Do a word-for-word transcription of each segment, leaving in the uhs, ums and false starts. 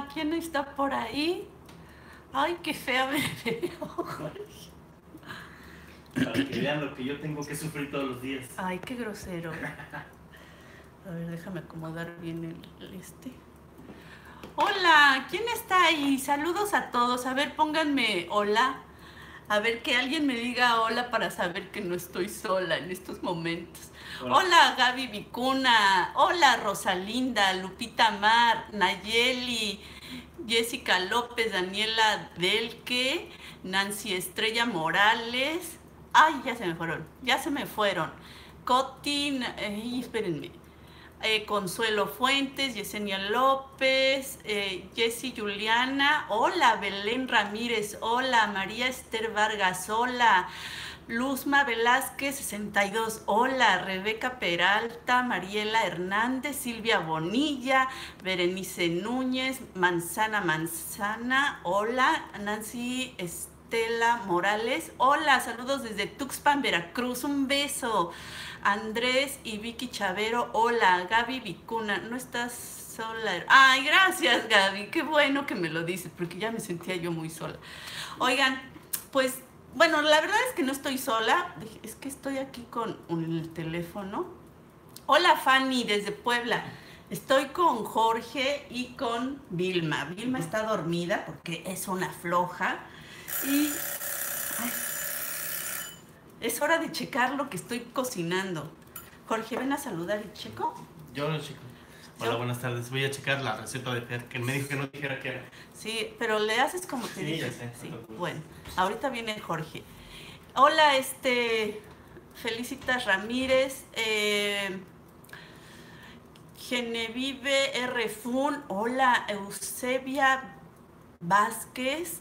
Hola, ¿quién está por ahí? Ay, qué fea me veo, Jorge. Para que vean lo que yo tengo que sufrir todos los días. Ay, qué grosero. A ver, déjame acomodar bien el, el este. Hola, ¿quién está ahí? Saludos a todos. A ver, pónganme hola. A ver, que alguien me diga hola para saber que no estoy sola en estos momentos. Hola, hola Gaby Vicuna. Hola Rosalinda, Lupita Mar, Nayeli, Jessica López, Daniela Delque, Nancy Estrella Morales. Ay, ya se me fueron, ya se me fueron. Cotin, eh, espérenme. Eh, Consuelo Fuentes, Yesenia López, eh, Jessy Juliana, hola, Belén Ramírez, hola, María Esther Vargas, hola, Luzma Velázquez sesenta y dos, hola, Rebeca Peralta, Mariela Hernández, Silvia Bonilla, Berenice Núñez, Manzana Manzana, hola, Nancy Estela Morales, hola, saludos desde Tuxpan, Veracruz, un beso. Andrés y Vicky Chavero, hola. Gaby Vicuna, no estás sola. Ay, gracias Gaby, qué bueno que me lo dices, porque ya me sentía yo muy sola. Oigan, pues, bueno, la verdad es que no estoy sola, es que estoy aquí con el teléfono. Hola Fanny, desde Puebla. Estoy con Jorge y con Vilma. Vilma está dormida porque es una floja y... Ay, es hora de checar lo que estoy cocinando. Jorge, ven a saludar y checo. Yo lo checo. Hola, ¿Yo? Buenas tardes. Voy a checar la receta de Fer, que me dijo que no dijera qué era. Sí, pero le haces como te sí, dije. Ya sé, sí, no bueno, ahorita viene Jorge. Hola, este... Felicitas Ramírez. Eh, Genevieve R. Fun. Hola, Eusebia Vázquez.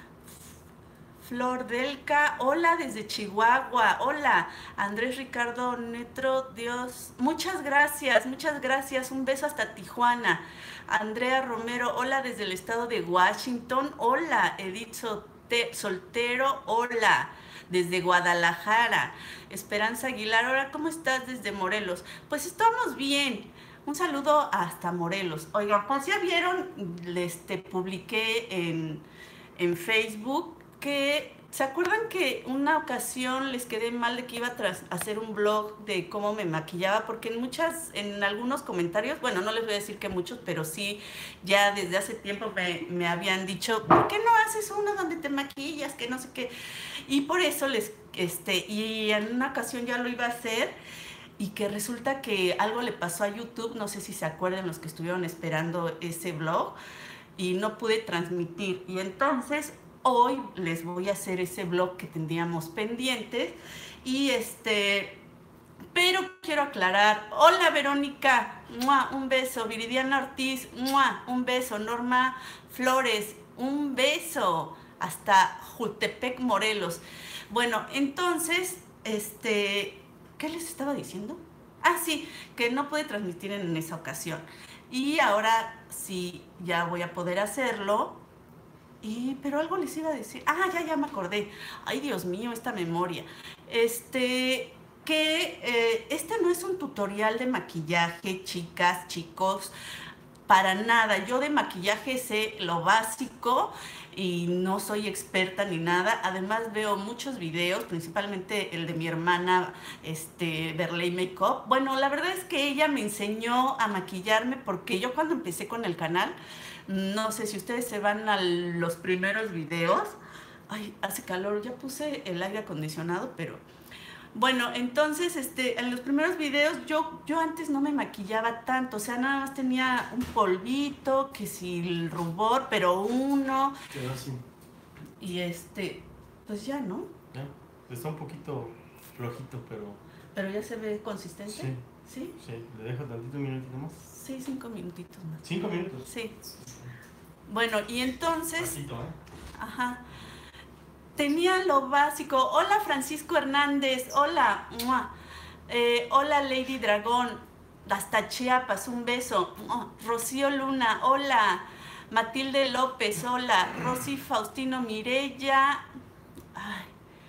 Flor Delca, hola desde Chihuahua, hola Andrés Ricardo Netro, Dios, muchas gracias, muchas gracias, un beso hasta Tijuana. Andrea Romero, hola desde el estado de Washington, hola Edith Sote, Soltero, hola desde Guadalajara. Esperanza Aguilar, hola, ¿cómo estás desde Morelos? Pues estamos bien. Un saludo hasta Morelos. Oigan, pues ya vieron, este, publiqué en, en Facebook que, ¿se acuerdan que una ocasión les quedé mal de que iba a hacer un blog de cómo me maquillaba? Porque en muchas, en algunos comentarios, bueno, no les voy a decir que muchos, pero sí, ya desde hace tiempo me, me habían dicho, ¿por qué no haces uno donde te maquillas? Que no sé qué. Y por eso les, este, y en una ocasión ya lo iba a hacer, y que resulta que algo le pasó a YouTube, no sé si se acuerdan los que estuvieron esperando ese blog, y no pude transmitir. Y entonces hoy les voy a hacer ese blog que tendríamos pendientes. Y este, pero quiero aclarar. Hola Verónica, ¡mua! Un beso. Viridiana Ortiz, ¡mua! Un beso. Norma Flores, un beso. Hasta Jutepec, Morelos. Bueno, entonces, este, ¿qué les estaba diciendo? Ah, sí, que no pude transmitir en esa ocasión. Y ahora sí, ya voy a poder hacerlo. Y, pero algo les iba a decir. Ah, ya, ya me acordé. Ay, Dios mío, esta memoria. Este, que eh, este no es un tutorial de maquillaje, chicas, chicos. Para nada. Yo de maquillaje sé lo básico y no soy experta ni nada. Además veo muchos videos, principalmente el de mi hermana, este, Berley Makeup. Bueno, la verdad es que ella me enseñó a maquillarme porque yo cuando empecé con el canal, no sé si ustedes se van a los primeros videos. Ay, hace calor, ya puse el aire acondicionado, pero... Bueno, entonces, este, en los primeros videos yo, yo antes no me maquillaba tanto, o sea, nada más tenía un polvito, que si el rubor, pero uno. Quedó así. Y este, pues ya, ¿no? Ya, está un poquito flojito, pero... Pero ya se ve consistente. Sí. ¿Sí? Sí, ¿le dejo tantito un minutito más? Sí, cinco minutitos más. ¿Cinco minutos? Sí. Bueno, y entonces... Pasito, ¿eh? Ajá. Tenía lo básico. Hola Francisco Hernández, hola. Eh, hola Lady Dragón, hasta Chiapas, un beso. Rocío Luna, hola. Matilde López, hola. Rosy Faustino Mirella. Ay.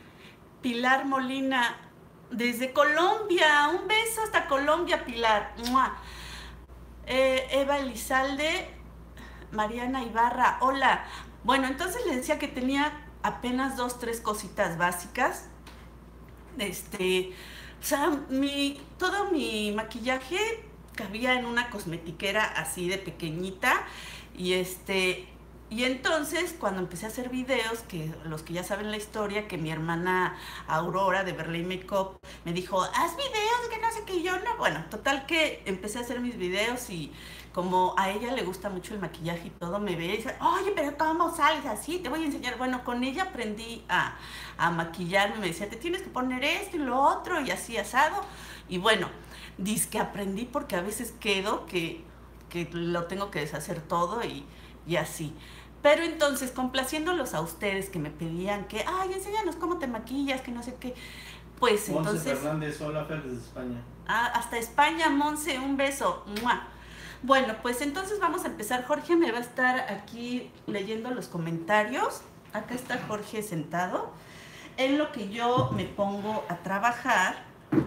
Pilar Molina, desde Colombia, un beso hasta Colombia, Pilar. Eh, Eva Elizalde. Mariana Ibarra, hola. Bueno, entonces le decía que tenía apenas dos, tres cositas básicas. Este, o sea, mi, todo mi maquillaje cabía en una cosmetiquera así de pequeñita. Y este, y entonces cuando empecé a hacer videos, que los que ya saben la historia, que mi hermana Aurora de Berley Makeup me dijo, haz videos, que no sé qué, y yo no. Bueno, total que empecé a hacer mis videos y como a ella le gusta mucho el maquillaje y todo, me ve y dice, oye, pero ¿cómo sales así? Te voy a enseñar. Bueno, con ella aprendí a, a maquillarme, me decía, te tienes que poner esto y lo otro, y así asado. Y bueno, dice que aprendí porque a veces quedo que, que lo tengo que deshacer todo y, y así. Pero entonces, complaciéndolos a ustedes que me pedían que, ay, enséñanos cómo te maquillas, que no sé qué, pues Monse entonces... Fernández, hola Fer, desde España. Ah, hasta España, Monse, un beso. ¡Mua! Bueno, pues entonces vamos a empezar. Jorge me va a estar aquí leyendo los comentarios. Acá está Jorge sentado. En lo que yo me pongo a trabajar.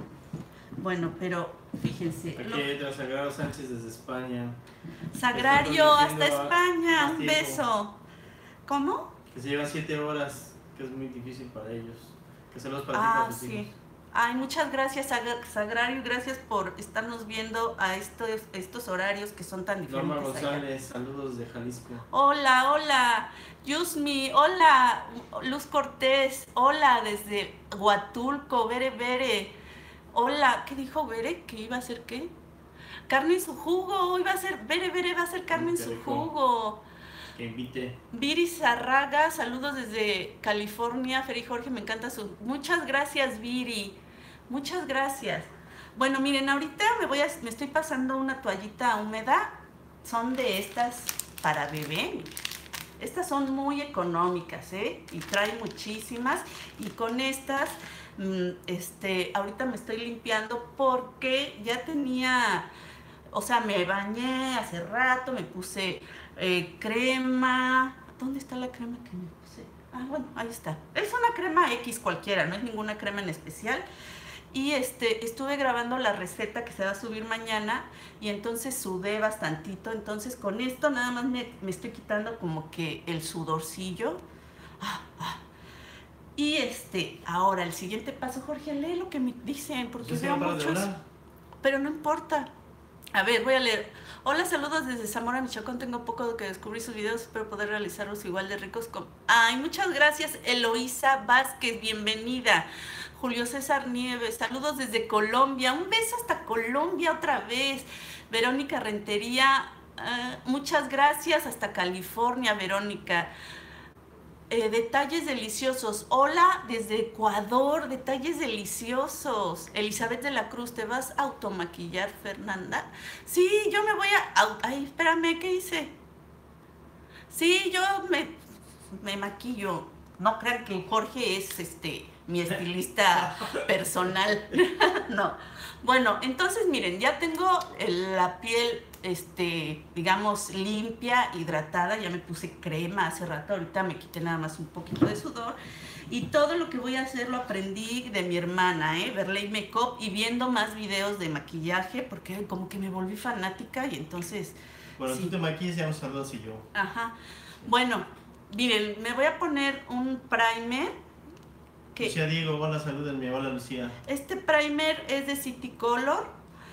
Bueno, pero fíjense. Aquí lo... entra Sagrario Sánchez desde España. Sagrario, hasta España, un beso. ¿Cómo? Que se llevan siete horas, que es muy difícil para ellos. Que se los para Ah, ti, sí. Ay, muchas gracias, Sagrario, gracias por estarnos viendo a estos, estos horarios que son tan diferentes. Norma González, allá. Saludos de Jalisco. Hola, hola, Yusmi, hola, Luz Cortés, hola desde Huatulco, Bere Bere, hola, ¿qué dijo Bere? ¿Que iba a ser qué? Carne en su jugo, iba a ser, Bere Bere va a ser carne en su jugo. Que invite. Viri Zarraga, saludos desde California. Feri Jorge, me encanta su... Muchas gracias, Viri. Muchas gracias. Bueno, miren, ahorita me voy a... me estoy pasando una toallita húmeda. Son de estas para bebé. Estas son muy económicas, ¿eh? Y traen muchísimas. Y con estas, este, ahorita me estoy limpiando porque ya tenía... O sea, me bañé hace rato, me puse eh, crema. ¿Dónde está la crema que me puse? Ah, bueno, ahí está. Es una crema X cualquiera, no es ninguna crema en especial. Y este, estuve grabando la receta que se va a subir mañana y entonces sudé bastantito. Entonces con esto nada más me, me estoy quitando como que el sudorcillo. Ah, ah. Y este, ahora el siguiente paso, Jorge, lee lo que me dicen, porque veo muchos. Pero no importa. A ver, voy a leer. Hola, saludos desde Zamora, Michoacán. Tengo poco que descubrir sus videos. Espero poder realizarlos igual de ricos como... Ay, muchas gracias, Eloísa Vázquez. Bienvenida. Julio César Nieves. Saludos desde Colombia. Un beso hasta Colombia otra vez. Verónica Rentería. Uh, muchas gracias. Hasta California, Verónica. Eh, detalles deliciosos. Hola desde Ecuador, detalles deliciosos. Elizabeth de la Cruz, ¿te vas a automaquillar, Fernanda? Sí, yo me voy a... Ay, espérame, ¿qué hice? Sí, yo me, me maquillo. No crean que Jorge es este mi estilista personal. No. Bueno, entonces miren, ya tengo la piel, este, digamos, limpia, hidratada. Ya me puse crema hace rato, ahorita me quité nada más un poquito de sudor. Y todo lo que voy a hacer lo aprendí de mi hermana, ¿eh? Berley Makeup, y viendo más videos de maquillaje, porque como que me volví fanática y entonces... Bueno, sí. Tú te maquillas, ya nos saludas y yo. Ajá. Bueno, miren, me voy a poner un primer. Que Lucía Diego, hola, salúdenme, hola Lucía. Este primer es de City Color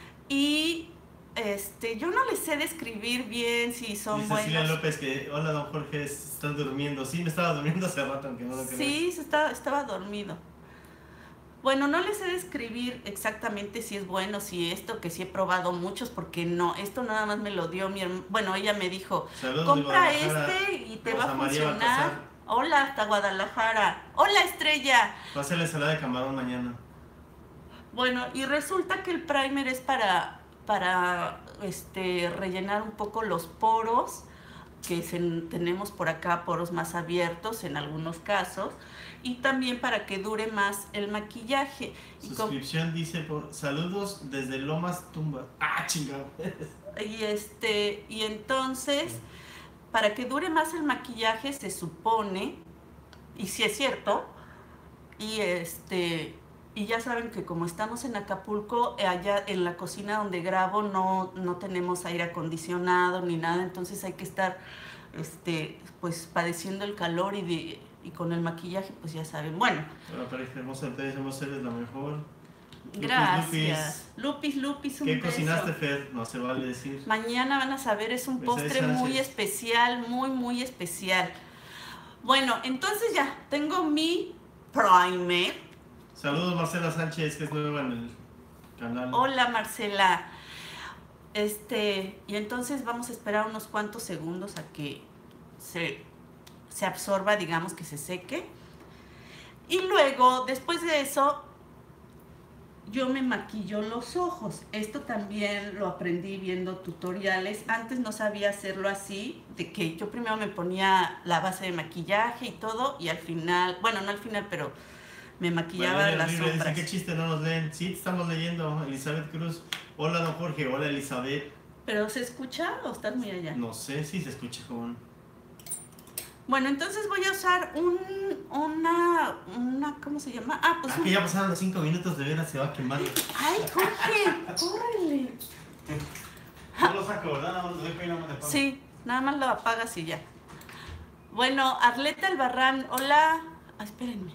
y este, yo no les sé describir bien si son Dice buenos. Cecilia López que, hola don Jorge, están durmiendo. Sí, me estaba durmiendo hace rato, aunque no lo creas. Sí, se estaba, estaba dormido. Bueno, no les sé describir exactamente si es bueno, si esto, que sí he probado muchos, porque no, esto nada más me lo dio mi hermano. Bueno, ella me dijo, saludos, compra este y te Rosa va a María funcionar. Hola, hasta Guadalajara. Hola, Estrella. Va a ser la ensalada de camarón mañana. Bueno, y resulta que el primer es para, para este, rellenar un poco los poros, que se, tenemos por acá poros más abiertos en algunos casos, y también para que dure más el maquillaje. Suscripción y dice por saludos desde Lomas Tumba. Ah, chingado. Y este, y entonces... Para que dure más el maquillaje se supone, y si es cierto, y este Y ya saben que como estamos en Acapulco, eh, allá en la cocina donde grabo no, no tenemos aire acondicionado ni nada, entonces hay que estar este, pues padeciendo el calor y, de, y con el maquillaje, pues ya saben. Bueno. Hola, pareja hermosa, te deseamos ser la mejor. Gracias. Lupis, Lupis, Lupis un ¿Qué beso. cocinaste, Fer? No se vale decir. Mañana van a saber, es un postre muy especial, muy, muy especial. Bueno, entonces ya, tengo mi primer. Saludos, Marcela Sánchez, que es nueva en el canal. Hola, Marcela. Este, y entonces vamos a esperar unos cuantos segundos a que se, se absorba, digamos, que se seque. Y luego, después de eso, yo me maquillo los ojos. Esto también lo aprendí viendo tutoriales. Antes no sabía hacerlo así, de que yo primero me ponía la base de maquillaje y todo, y al final, bueno, no al final, pero me maquillaba bueno, las sombras. Dice, ¿qué chiste no nos leen? Sí, estamos leyendo. Elizabeth Cruz. Hola, don Jorge. Hola, Elizabeth. ¿Pero se escucha o estás muy allá? No sé si se escucha como... Bueno, entonces voy a usar un, una, una, ¿cómo se llama? Ah, pues Aquí un... ya pasaron los cinco minutos, de veras se va a quemar. ¡Ay, Jorge! ¡Córrele! No lo saco, ¿verdad? Nada más lo dejo y nada más le apago. Sí, nada más lo apagas y ya. Bueno, Arleta Albarrán, hola. Ah, espérenme.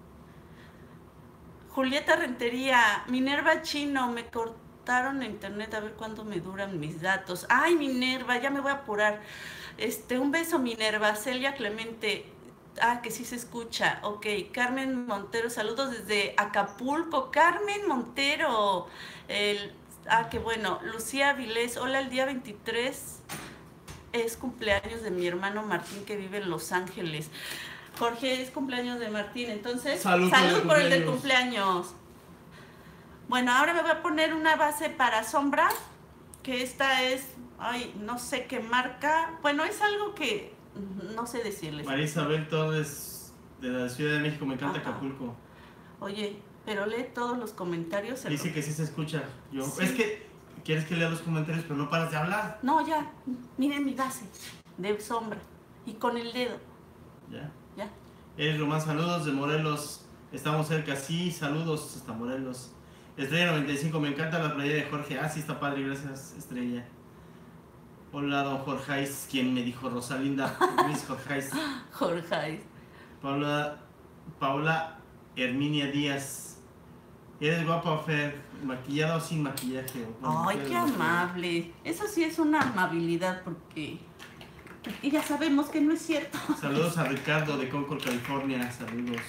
Julieta Rentería, Minerva Chino, me cortaron en internet, a ver cuándo me duran mis datos. ¡Ay, Minerva! Ya me voy a apurar. Este, un beso, Minerva. Celia Clemente, ah, que sí se escucha. Ok, Carmen Montero, saludos desde Acapulco. Carmen Montero. El, ah, qué bueno. Lucía Vilés, hola, el día veintitrés es cumpleaños de mi hermano Martín, que vive en Los Ángeles. Jorge, es cumpleaños de Martín, entonces salud, salud por el del cumpleaños. Bueno, ahora me voy a poner una base para sombra, que esta es, ay, no sé qué marca. Bueno, es algo que no sé decirles. María Isabel Torres, de la Ciudad de México, me encanta. Ajá. Acapulco. Oye, pero lee todos los comentarios. Dice lo... que sí se escucha. Yo, sí. Es que quieres que lea los comentarios, pero no paras de hablar. No, ya, miren mi base de sombra y con el dedo. Ya. Ya. Eres Román, saludos de Morelos. Estamos cerca, sí, saludos hasta Morelos. Estrella noventa y cinco, me encanta la playa de Jorge. Ah, sí, está padre, gracias, Estrella. Hola, don Jorgeis, quien me dijo Rosalinda. Miss Jorgeis. Jorgeis. Paula, Paula Herminia Díaz. Eres guapa, Fer. ¿Maquillado o sin maquillaje? Bueno, ay, qué amable. Eso sí es una amabilidad porque... Y ya sabemos que no es cierto. Saludos a Ricardo de Concord, California. Saludos.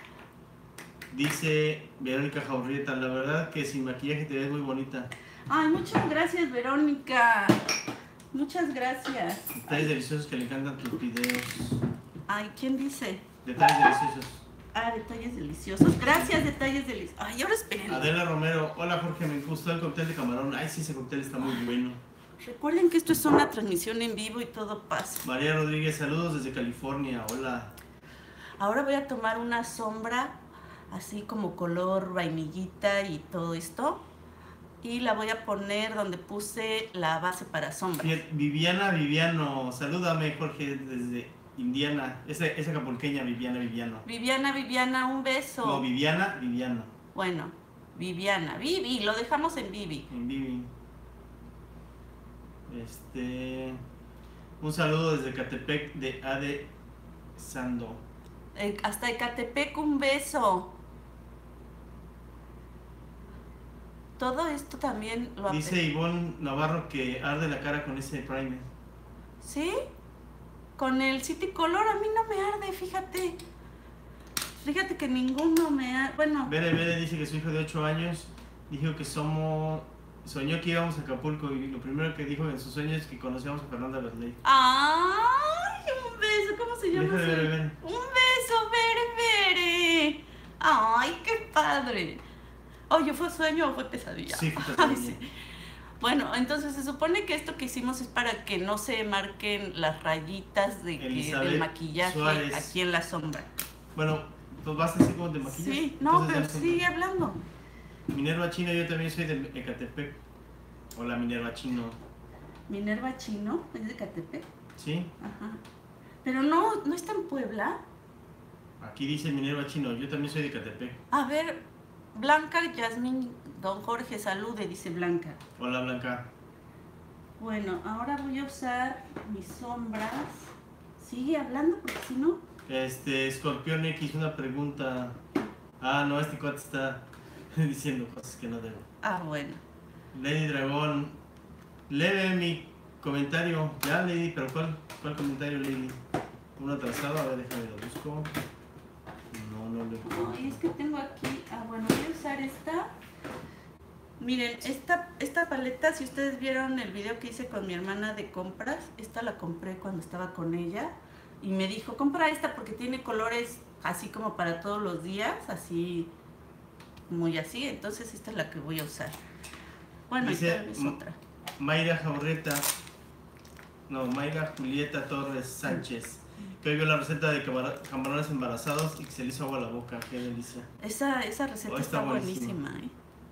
Dice Verónica Jaurrieta, la verdad que sin maquillaje te ves muy bonita. Ay, muchas gracias, Verónica. Muchas gracias. Detalles deliciosos que le encantan tus videos. Ay, ¿quién dice? Detalles deliciosos. Ah, detalles deliciosos. Gracias, detalles deliciosos. Ay, ahora esperen. Adela Romero, hola Jorge, me gustó el cóctel de camarón. Ay, sí, ese cóctel está muy bueno. Recuerden que esto es una transmisión en vivo y todo pasa. María Rodríguez, saludos desde California, hola. Ahora voy a tomar una sombra, así como color vainillita y todo esto. Y la voy a poner donde puse la base para sombra. Viviana Viviano, salúdame Jorge desde Indiana. Esa, esa acapulqueña, Viviana Viviano. Viviana Viviana, un beso. No, Viviana Viviano. Bueno, Viviana, Vivi, lo dejamos en Vivi. En Vivi. Este, un saludo desde Ecatepec de Ade Sando. Eh, hasta Ecatepec, un beso. Todo esto también lo dice Ivonne Navarro que arde la cara con ese primer. ¿Sí? Con el City Color a mí no me arde, fíjate. Fíjate que ninguno me arde. Bueno. Bere Bere dice que su hijo de ocho años dijo que somos... Soñó que íbamos a Acapulco y lo primero que dijo en sus sueños es que conocíamos a Fernanda Berley. ¡Ay! Un beso, ¿cómo se llama? Bere, Bere, Bere. Un beso, Bere Bere. ¡Ay, qué padre! Oye, ¿fue sueño o fue pesadilla? Sí, fue pesadilla. Ay, sí. Bueno, entonces se supone que esto que hicimos es para que no se marquen las rayitas de que, del maquillaje Suárez. Aquí en la sombra. Bueno, pues vas a decir cómo te maquillas. Sí, no, entonces, pero sigue hablando. Minerva Chino, yo también soy de Ecatepec. Hola, Minerva Chino. ¿Minerva Chino? ¿Es de Ecatepec? Sí. Ajá. Pero no, ¿no está en Puebla? Aquí dice Minerva Chino, yo también soy de Ecatepec. A ver, Blanca Yasmín, don Jorge, salude, dice Blanca. Hola, Blanca. Bueno, ahora voy a usar mis sombras. Sigue hablando porque si no... Este, Escorpión X, una pregunta. Ah, no, este cuate está diciendo cosas que no debo. Ah, bueno. Lady Dragón, lee mi comentario. Ya, Lady, pero ¿cuál, cuál comentario, Lady? Uno atrasado, a ver, déjame lo busco. No, no lo encuentro. No, y es que tengo aquí... Ah, bueno, voy a usar esta. Miren, esta, esta paleta, si ustedes vieron el video que hice con mi hermana de compras, esta la compré cuando estaba con ella. Y me dijo, compra esta porque tiene colores así como para todos los días, así, muy así. Entonces esta es la que voy a usar. Bueno, Dice esta es otra. Mayra Jaurreta, no, Mayra Julieta Torres Sánchez, que hoy vio la receta de camar- camarones embarazados y que se le hizo agua a la boca. Qué delicia. Esa, esa receta Oh, está está buenísima. buenísima, ¿eh?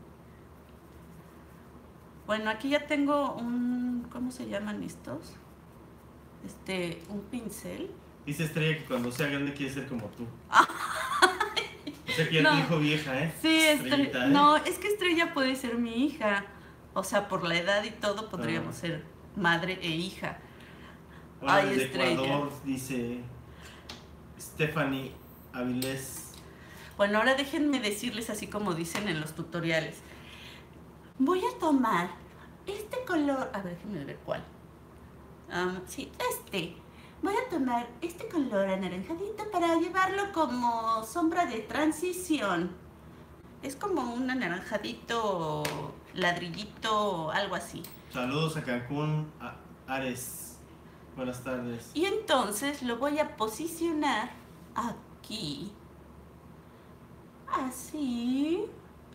Bueno, aquí ya tengo un... ¿Cómo se llaman estos? Este, un pincel. Dice Estrella que cuando sea grande quiere ser como tú. O sea que ya No. te dijo vieja, ¿eh? Sí, Estrellita, Estre- ¿eh? no, es que Estrella puede ser mi hija. O sea, por la edad y todo podríamos Ah. ser madre e hija. Hola, Ay, desde Estrella. Ecuador, dice Stephanie Avilés. Bueno, ahora déjenme decirles así como dicen en los tutoriales. Voy a tomar este color, a ver, déjenme ver cuál. Um, sí, este. Voy a tomar este color anaranjadito para llevarlo como sombra de transición. Es como un anaranjadito, ladrillito, algo así. Saludos a Cancún, a Ares. Buenas tardes. Y entonces lo voy a posicionar aquí. Así.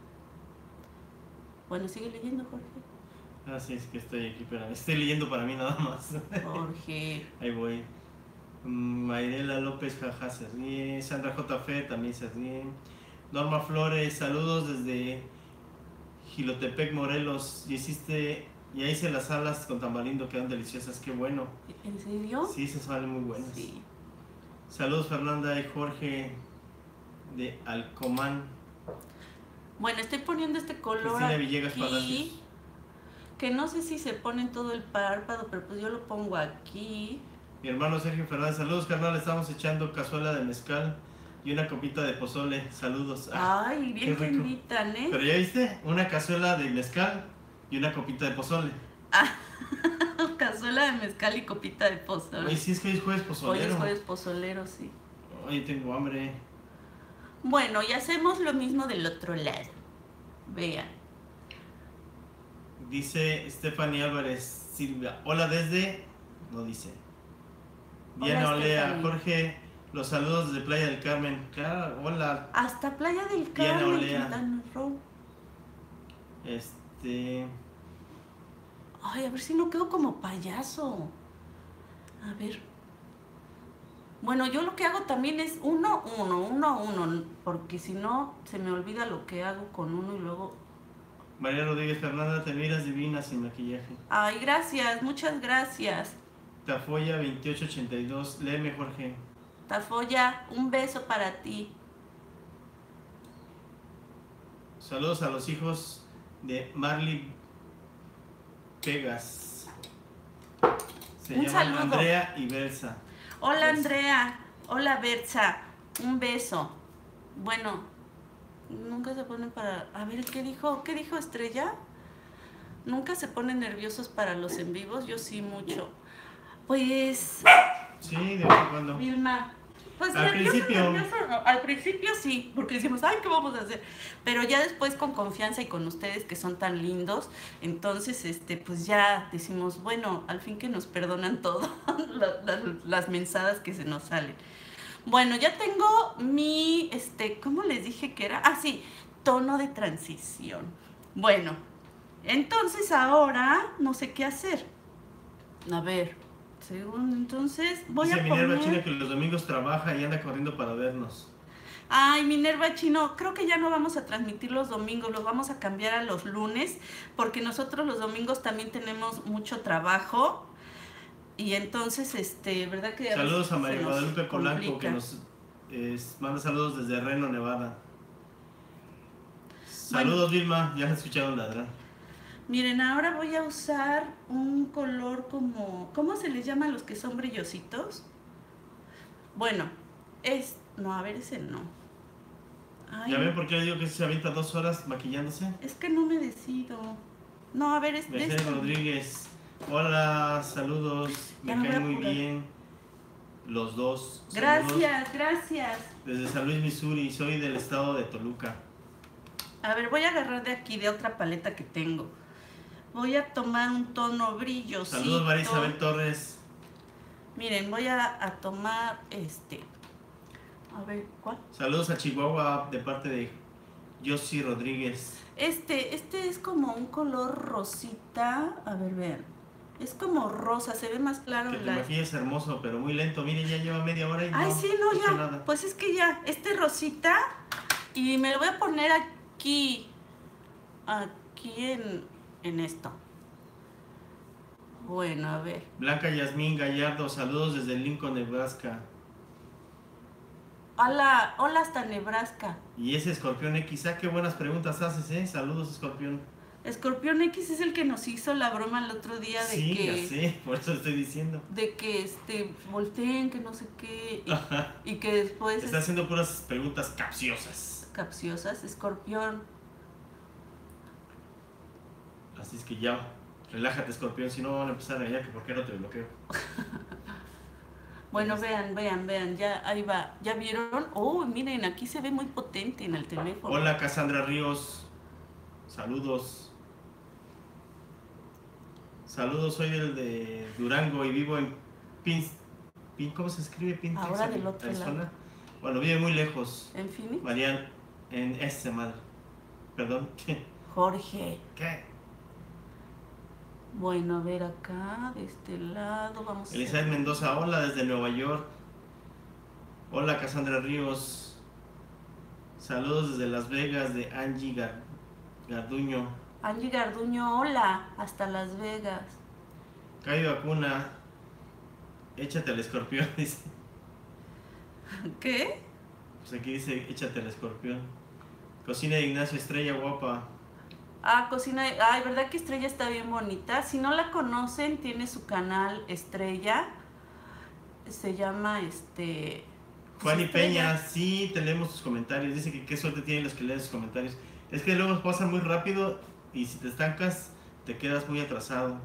Bueno, sigue leyendo, Jorge. Ah, sí, es que estoy aquí, pero estoy leyendo para mí nada más. Jorge. Ahí voy. Mayrela López, jaja, se ríe. Sandra J. F. también se ríe. Norma Flores, saludos desde Gilotepec, Morelos. Y hiciste, ya hice las alas con tamarindo, quedan deliciosas, qué bueno. ¿En serio? Sí, se salen muy buenas. Sí. Saludos Fernanda y Jorge de Alcomán. Bueno, estoy poniendo este color Cristina Villegas aquí, Palacios. que no sé si se pone en todo el párpado, pero pues yo lo pongo aquí. Mi hermano Sergio Fernández, saludos carnal, estamos echando cazuela de mezcal y una copita de pozole, saludos. Ah, Ay, bien qué que rico. invitan, ¿eh? pero ya viste, una cazuela de mezcal y una copita de pozole. Cazuela de mezcal y copita de pozole. Oye, sí es que hoy es jueves Hoy pozolero. es jueves pozolero, sí. Oye, tengo hambre. Bueno, y hacemos lo mismo del otro lado. Vean. Dice Stephanie Álvarez Silvia, hola desde, no dice. Hola, Diana Olea, Stephanie. Jorge, los saludos desde Playa del Carmen. Claro, hola. Hasta Playa del Diana Carmen, Olea. Quintana Roo. Este, Ay, a ver si no quedo como payaso. A ver. Bueno, yo lo que hago también es uno, uno, uno, uno, porque si no se me olvida lo que hago con uno y luego... María Rodríguez Fernanda, te miras divina sin maquillaje. Ay, gracias, muchas gracias. Tafoya veintiocho ochenta y dos, léeme Jorge. Tafoya, un beso para ti. Saludos a los hijos de Marley Pegas. Se Un llaman saludo. Andrea y Bersa. Hola Pues- Andrea, hola Berza, un beso. Bueno, nunca se ponen para... A ver, ¿qué dijo? ¿Qué dijo Estrella? ¿Nunca se ponen nerviosos para los en vivos? Yo sí mucho. Pues, Sí, de vez en cuando. Vilma, pues Al nervioso, principio. nervioso no. Al principio sí, porque decimos, ay, ¿qué vamos a hacer? Pero ya después con confianza y con ustedes que son tan lindos, entonces, este, pues ya decimos, bueno, al fin que nos perdonan todo, la- la- las mensadas que se nos salen. Bueno, ya tengo mi, este, ¿cómo les dije que era? Ah, sí, tono de transición. Bueno, entonces ahora no sé qué hacer. A ver, según entonces voy Dice a Minerva poner... China que los domingos trabaja y anda corriendo para vernos. Ay, Minerva Chino, creo que ya no vamos a transmitir los domingos, los vamos a cambiar a los lunes, porque nosotros los domingos también tenemos mucho trabajo. Y entonces, este, ¿verdad que a Saludos veces a María se nos Guadalupe Polanco complica? que nos eh, manda saludos desde Reno, Nevada. Saludos, bueno, Vilma, ya has escuchado ladrar. Miren, ahora voy a usar un color como... ¿Cómo se les llama a los que son brillositos? Bueno, es... No, a ver, ese no. Ay, ¿ya ven por qué digo que se avienta dos horas maquillándose? Es que no me decido. No, a ver, es de este. Rodríguez. Hola, saludos. Me caen muy bien los dos. Gracias, saludos. Gracias. Desde San Luis, Missouri. Soy del estado de Toluca. A ver, voy a agarrar de aquí, de otra paleta que tengo. Voy a tomar un tono brillosito. Saludos, María Isabel Torres. Miren, voy a, a tomar este... A ver, ¿cuál? Saludos a Chihuahua de parte de Yossi Rodríguez. Este, este es como un color rosita. A ver, vean. Es como rosa, se ve más claro. Que te la... maquillas hermoso, pero muy lento. Miren, ya lleva media hora y Ay, no sí, no, ya. Nada. Pues es que ya, este rosita. Y me lo voy a poner aquí. Aquí en, en esto. Bueno, a ver. Blanca Yasmín Gallardo, saludos desde Lincoln, Nebraska. Hola, hola hasta Nebraska. Y ese Escorpión X, ah, qué buenas preguntas haces, ¿eh? Saludos, Escorpión. Escorpión X es el que nos hizo la broma el otro día de sí, que... Sí, ya sé, por eso estoy diciendo. De que, este, volteen, que no sé qué, y, y que después... Está es, haciendo puras preguntas capciosas. Capciosas, Escorpión. Así es que ya, relájate, Escorpión, si no van a empezar allá, que por qué no te bloqueo. Bueno, vean, vean, vean, ya ahí va. ¿Ya vieron? Oh, miren, aquí se ve muy potente en el teléfono. Hola, Cassandra Ríos. Saludos. Saludos, soy del de Durango y vivo en Pins... Pin, ¿cómo se escribe? Pin, Ahora del otro lado. Bueno, vive muy lejos. ¿En Phoenix? Marian, en este mal. Perdón, ¿qué? Jorge. ¿Qué? Bueno, a ver acá, de este lado, vamos Elizabeth a... Mendoza, hola desde Nueva York. Hola, Cassandra Ríos. Saludos desde Las Vegas, de Angie Gar Garduño. Angie Garduño, hola, hasta Las Vegas. Cayo Acuna, échate al escorpión, dice. ¿Qué? Pues aquí dice, échate al escorpión. Cocina de Ignacio Estrella, guapa. Ah, cocina, ay, ¿verdad que Estrella está bien bonita? Si no la conocen, tiene su canal Estrella. Se llama, este... Juan y Peña, sí, tenemos sus comentarios. Dice que qué suerte tienen los que leen sus comentarios. Es que luego pasan muy rápido y si te estancas, te quedas muy atrasado.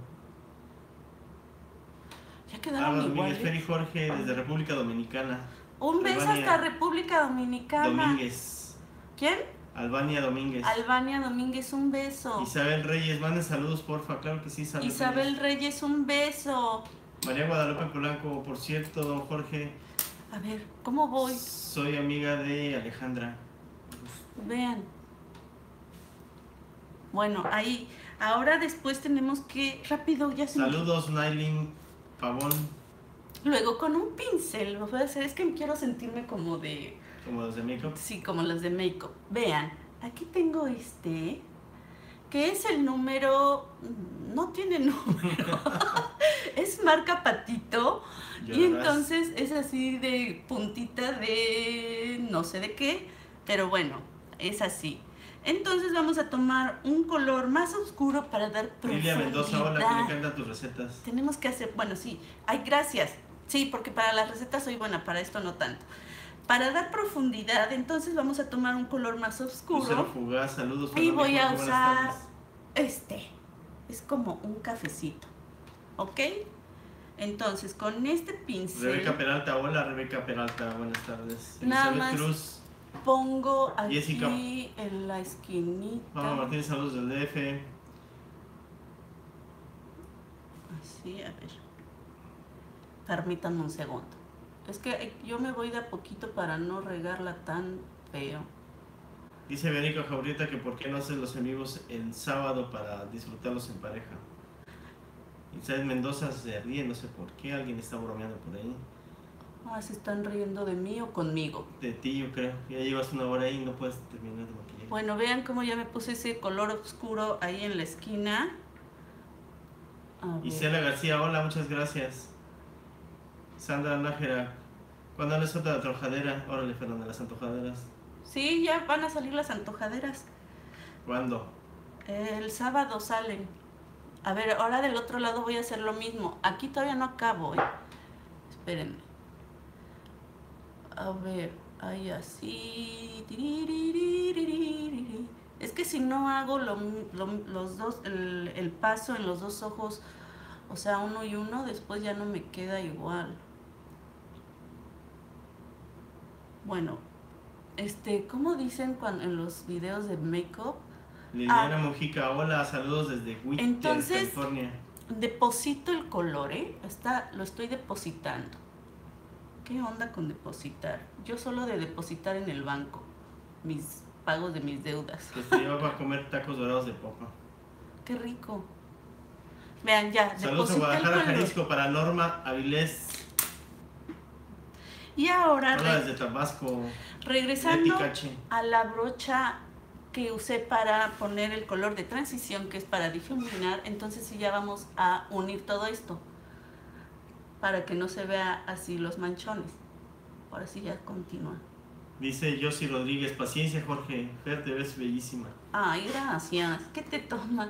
Ya quedaron iguales. Domínguez, Feri Jorge, desde República Dominicana. Un beso Albania, hasta República Dominicana. Domínguez. ¿Quién? Albania Domínguez. Albania Domínguez, un beso. Isabel Reyes, manden saludos, porfa. Claro que sí, Isabel, Isabel Reyes. Reyes, un beso. María Guadalupe Polanco, por cierto, don Jorge. A ver, ¿cómo voy? Soy amiga de Alejandra. Vean. Bueno, ahí. Ahora después tenemos que... Rápido, ya se Saludos, me... Nailin Pavón. Luego con un pincel, lo voy a hacer. Es que quiero sentirme como de... ¿Como los de make-up? Sí, como los de make-up. Vean, aquí tengo este, que es el número... No tiene número. Es marca Patito. Ya y entonces verás. Es así de puntita de... no sé de qué, pero bueno, es así. Entonces vamos a tomar un color más oscuro para dar profundidad. Lilia Mendoza, hola, que me encantan tus recetas. Tenemos que hacer... Bueno, sí. Ay, gracias. Sí, porque para las recetas soy buena, para esto no tanto. Para dar profundidad, entonces vamos a tomar un color más oscuro. Lucero Fugaz, saludos. Y voy a usar este. Es como un cafecito. ¿Ok? Entonces, con este pincel... Rebeca Peralta, hola Rebeca Peralta, buenas tardes. Nada Elizabeth más Cruz. Pongo aquí Jessica. En la esquinita. Vamos Martínez, saludos del D F. Así, a ver. Permítanme un segundo. Es que yo me voy de a poquito para no regarla tan feo. Dice Verónica Jaurieta que por qué no haces los amigos el sábado para disfrutarlos en pareja. Isabel Mendoza se ríe, no sé por qué, alguien está bromeando por ahí. Ah, ¿se están riendo de mí o conmigo? De ti, yo creo. Ya llevas una hora ahí y no puedes terminar de maquillar. Bueno, vean cómo ya me puse ese color oscuro ahí en la esquina. Isela García, hola, muchas gracias. Sandra Nájera, ¿cuándo les otra antojadera? Órale, Fernanda, las antojaderas. Sí, ya van a salir las antojaderas. ¿Cuándo? El sábado salen. A ver, ahora del otro lado voy a hacer lo mismo. Aquí todavía no acabo, ¿eh? Espérenme. A ver, ahí así. Es que si no hago lo, lo, los dos, el, el paso en los dos ojos, o sea, uno y uno, después ya no me queda igual. Bueno, este, ¿cómo dicen cuando en los videos de make-up? Liliana ah, Mojica, hola, saludos desde Whittier, entonces, California. Deposito el color, ¿eh? Está, lo estoy depositando. ¿Qué onda con depositar? Yo solo de depositar en el banco mis pagos de mis deudas. Que te iba a comer tacos dorados de papa. Qué rico. Vean, ya. Saludos a Guadalajara, Jalisco, para Norma Avilés. Y ahora, hola, desde Tabasco. Regresando a la brocha que usé para poner el color de transición, que es para difuminar, entonces sí ya vamos a unir todo esto para que no se vea así los manchones. Ahora sí ya continúa. Dice Josie Rodríguez, paciencia Jorge, Fer, te ves bellísima. Ay, gracias. ¿Qué te tomas?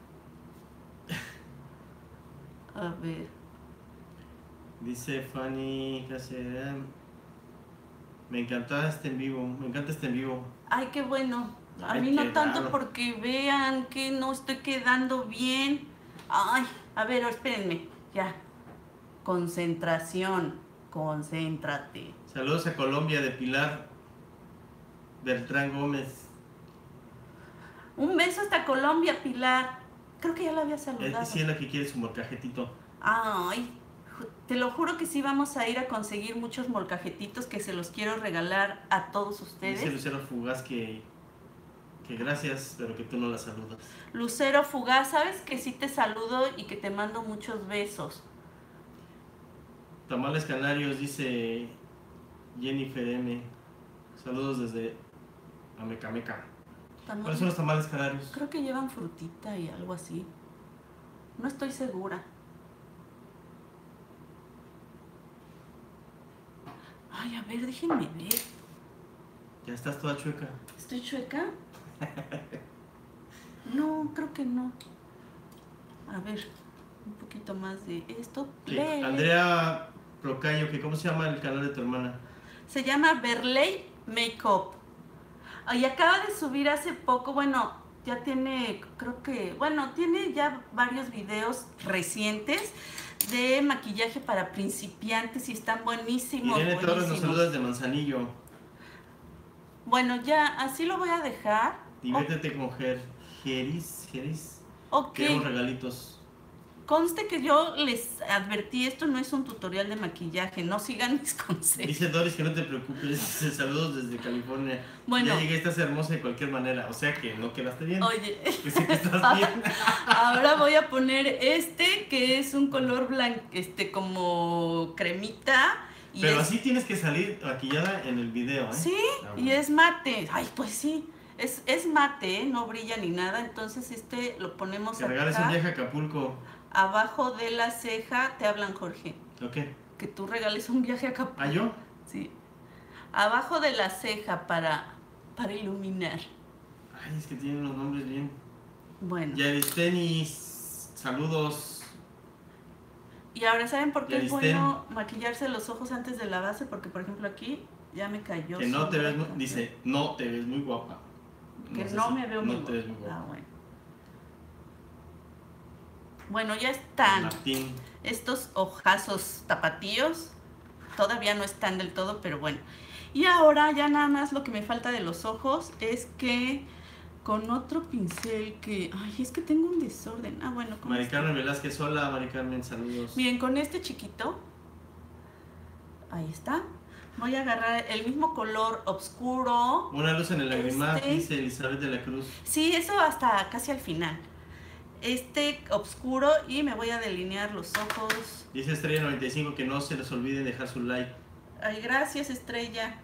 A ver. Dice Fanny Cáceres, me encanta este en vivo, me encanta este en vivo. Ay, qué bueno. A Ay, mí no tanto raro. Porque vean que no estoy quedando bien. Ay, a ver, espérenme, ya. Concentración, concéntrate. Saludos a Colombia de Pilar Bertrán Gómez. Un beso hasta Colombia, Pilar. Creo que ya la había saludado. Es sí es la que quiere su molcajetito. Ay, te lo juro que sí vamos a ir a conseguir muchos molcajetitos que se los quiero regalar a todos ustedes. Dice Lucero Fugaz que, que gracias, pero que tú no la saludas. Lucero Fugaz, sabes que sí te saludo y que te mando muchos besos. Tamales Canarios, dice Jennifer M. Saludos desde Amecameca. ¿Cuáles son los tamales canarios? Creo que llevan frutita y algo así. No estoy segura. Ay, a ver, déjenme ver. Ya estás toda chueca. ¿Estoy chueca? No, creo que no. A ver, un poquito más de esto. Sí, Andrea Procayo, que ¿cómo se llama el canal de tu hermana? Se llama Berley Makeup. Y acaba de subir hace poco, bueno, ya tiene, creo que, bueno, tiene ya varios videos recientes de maquillaje para principiantes y están buenísimos. Irene Torres nos saluda desde Manzanillo. Bueno, ya, así lo voy a dejar. Diviértete oh. con Ger, Geris, Geris. Ok. Queremos regalitos. Conste que yo les advertí, esto no es un tutorial de maquillaje, no sigan mis consejos. Dice Doris que no te preocupes, saludos desde California. Bueno, ya llegué, estás hermosa de cualquier manera, o sea que no quedaste bien. Oye, que sí que estás bien. Ahora voy a poner este, que es un color blanco, este como cremita. Y Pero es... así tienes que salir maquillada en el video, ¿eh? Sí, ah, bueno. Y es mate. Ay, pues sí. Es, es mate, ¿eh? No brilla ni nada, entonces este lo ponemos acá. Que regales un viaje a Acapulco. Abajo de la ceja, te hablan Jorge. ¿Ok? Que tú regales un viaje a Acapulco. ¿Ah, yo? Sí. Abajo de la ceja para, para iluminar. Ay, es que tienen los nombres bien. Bueno. Yaristeni, saludos. Y ahora, ¿saben por qué Yaristen. Es bueno maquillarse los ojos antes de la base? Porque, por ejemplo, aquí ya me cayó. Que no te ves, muy, dice, no te ves muy guapa. Que no, no me veo no muy te ves muy guapa. Ah, bueno. Bueno, ya están Martín. Estos ojazos tapatíos. Todavía no están del todo, pero bueno. Y ahora ya nada más lo que me falta de los ojos es que con otro pincel que... Ay, es que tengo un desorden. Ah, bueno. Mari Carmen Velázquez, hola, Mari Carmen, saludos. Miren, con este chiquito, ahí está. Voy a agarrar el mismo color oscuro. Una luz en el lagrimal, este... dice Elizabeth de la Cruz. Sí, eso hasta casi al final. Este oscuro y me voy a delinear los ojos. Dice Estrella noventa y cinco que no se les olvide dejar su like. Ay, gracias, Estrella.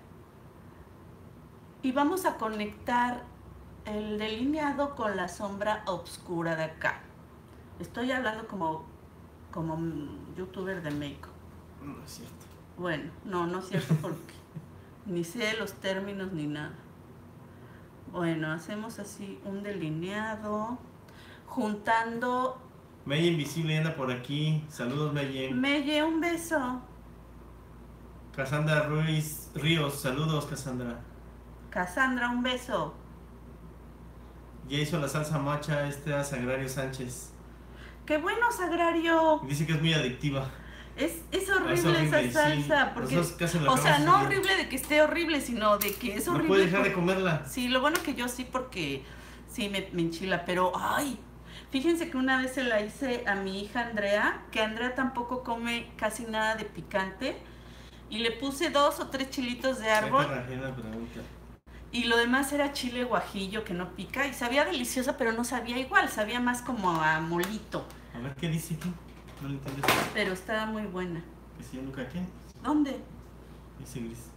Y vamos a conectar el delineado con la sombra oscura de acá. Estoy hablando como, como youtuber de make-up. No es cierto. Bueno, no, no es cierto porque ni sé los términos ni nada. Bueno, hacemos así un delineado, juntando. Meye Invisible anda por aquí. Saludos, Meye. Meye, un beso. Cassandra Ruiz Ríos, saludos, Cassandra. Cassandra, un beso. Ya hizo la salsa macha este a Sagrario Sánchez. ¡Qué bueno, Sagrario! Dice que es muy adictiva. Es, es horrible, es horrible esa salsa. Sí. Porque, o sea, no horrible de que esté horrible, sino de que es horrible. No puede dejar de comerla. Sí, lo bueno que yo sí, porque sí me, me enchila, pero ¡ay! Fíjense que una vez se la hice a mi hija Andrea, que Andrea tampoco come casi nada de picante, y le puse dos o tres chilitos de árbol. Y lo demás era chile guajillo que no pica, y sabía deliciosa, pero no sabía igual, sabía más como a molito. A ver, ¿qué dice aquí? No le entiendo. Pero estaba muy buena. ¿Que si yo nunca qué? ¿Dónde? Dice gris.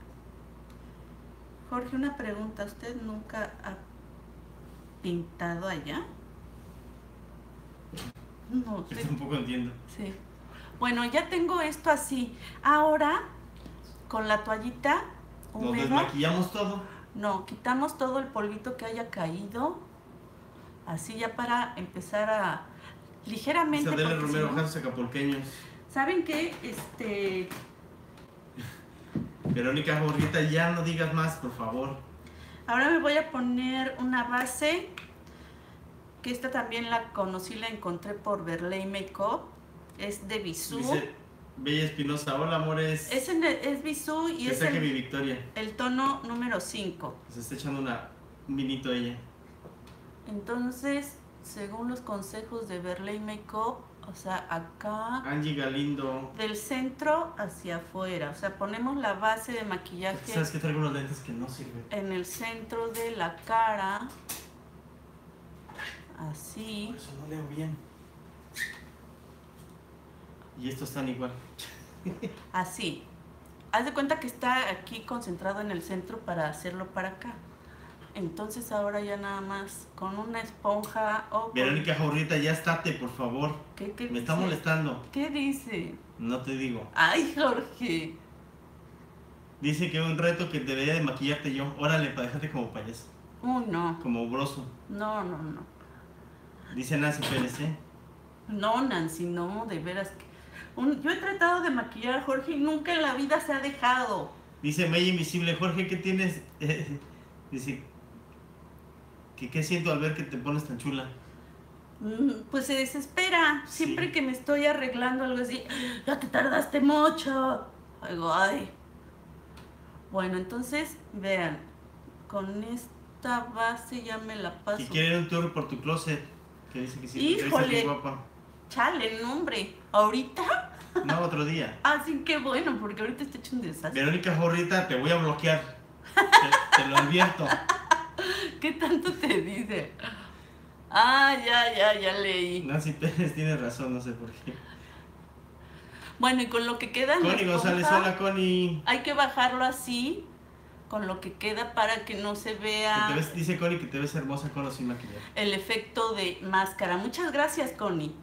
Jorge, una pregunta. ¿Usted nunca ha pintado allá? No sé. Tampoco entiendo. Sí. Bueno, ya tengo esto así. Ahora, con la toallita húmeda. ¿Nos desmaquillamos todo? No, quitamos todo el polvito que haya caído. Así ya para empezar a... ligeramente. Isabela Romero, si no, Jasos Acapulqueños. ¿Saben qué? Este... Verónica Jorgita, ya no digas más, por favor. Ahora me voy a poner una base, que esta también la conocí, la encontré por Berley Makeup. Es de Bisú. Dice Bella Espinosa, hola amores. Es, en el, es Bisú y es el, mi Victoria. el tono número cinco. Se está echando una, un vinito ella. Entonces, según los consejos de Berley Makeup, o sea, acá... Angie Galindo. Del centro hacia afuera. O sea, ponemos la base de maquillaje... ¿Sabes que traigo unos lentes que no sirven? En el centro de la cara. Así. Por eso no leo bien. Y estos están igual. Así. Haz de cuenta que está aquí concentrado en el centro para hacerlo para acá. Entonces ahora ya nada más con una esponja o... Verónica Jorrita, ya estate, por favor. ¿Qué, qué Me dice? está molestando. ¿Qué dice? No te digo. Ay, Jorge. Dice que es un reto que debería de maquillarte yo. Órale, para dejarte como payaso. Uy, no. Como broso. No, no, no. Dice Nancy Pérez, ¿eh? No, Nancy, no, de veras que... Un... Yo he tratado de maquillar a Jorge y nunca en la vida se ha dejado. Dice Mella Invisible, Jorge, ¿qué tienes? Dice... ¿Qué, ¿Qué siento al ver que te pones tan chula? Pues se desespera. Siempre sí. que me estoy arreglando algo así, ya te tardaste mucho. Digo, ay. Bueno, entonces, vean, con esta base ya me la paso. Si quieren un tour por tu closet, que dice que sí. Híjole, que guapa. Chale, no, hombre. ¿Ahorita? No, otro día. Ah, sí, qué bueno, porque ahorita está hecho un desastre. Verónica Jorrita, te voy a bloquear. te, te lo advierto. ¿Qué tanto te dice? Ah, ya, ya, ya leí. Nancy Pérez tiene razón, no sé por qué. Bueno, y con lo que queda... Connie González, hola Connie. Hay que bajarlo así, con lo que queda para que no se vea... Te ves, dice Connie que te ves hermosa con o sin maquillaje. El efecto de máscara. Muchas gracias, Connie.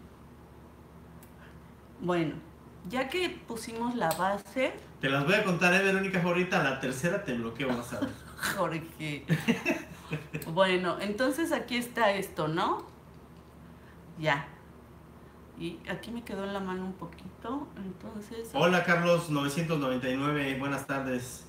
Bueno, ya que pusimos la base... Te las voy a contar, ¿eh, Verónica Jorrita? La tercera te bloqueo, vas a ver. Jorge. Bueno, entonces aquí está esto, ¿no? Ya. Y aquí me quedó en la mano un poquito, entonces... Hola, Carlos novecientos noventa y nueve, buenas tardes.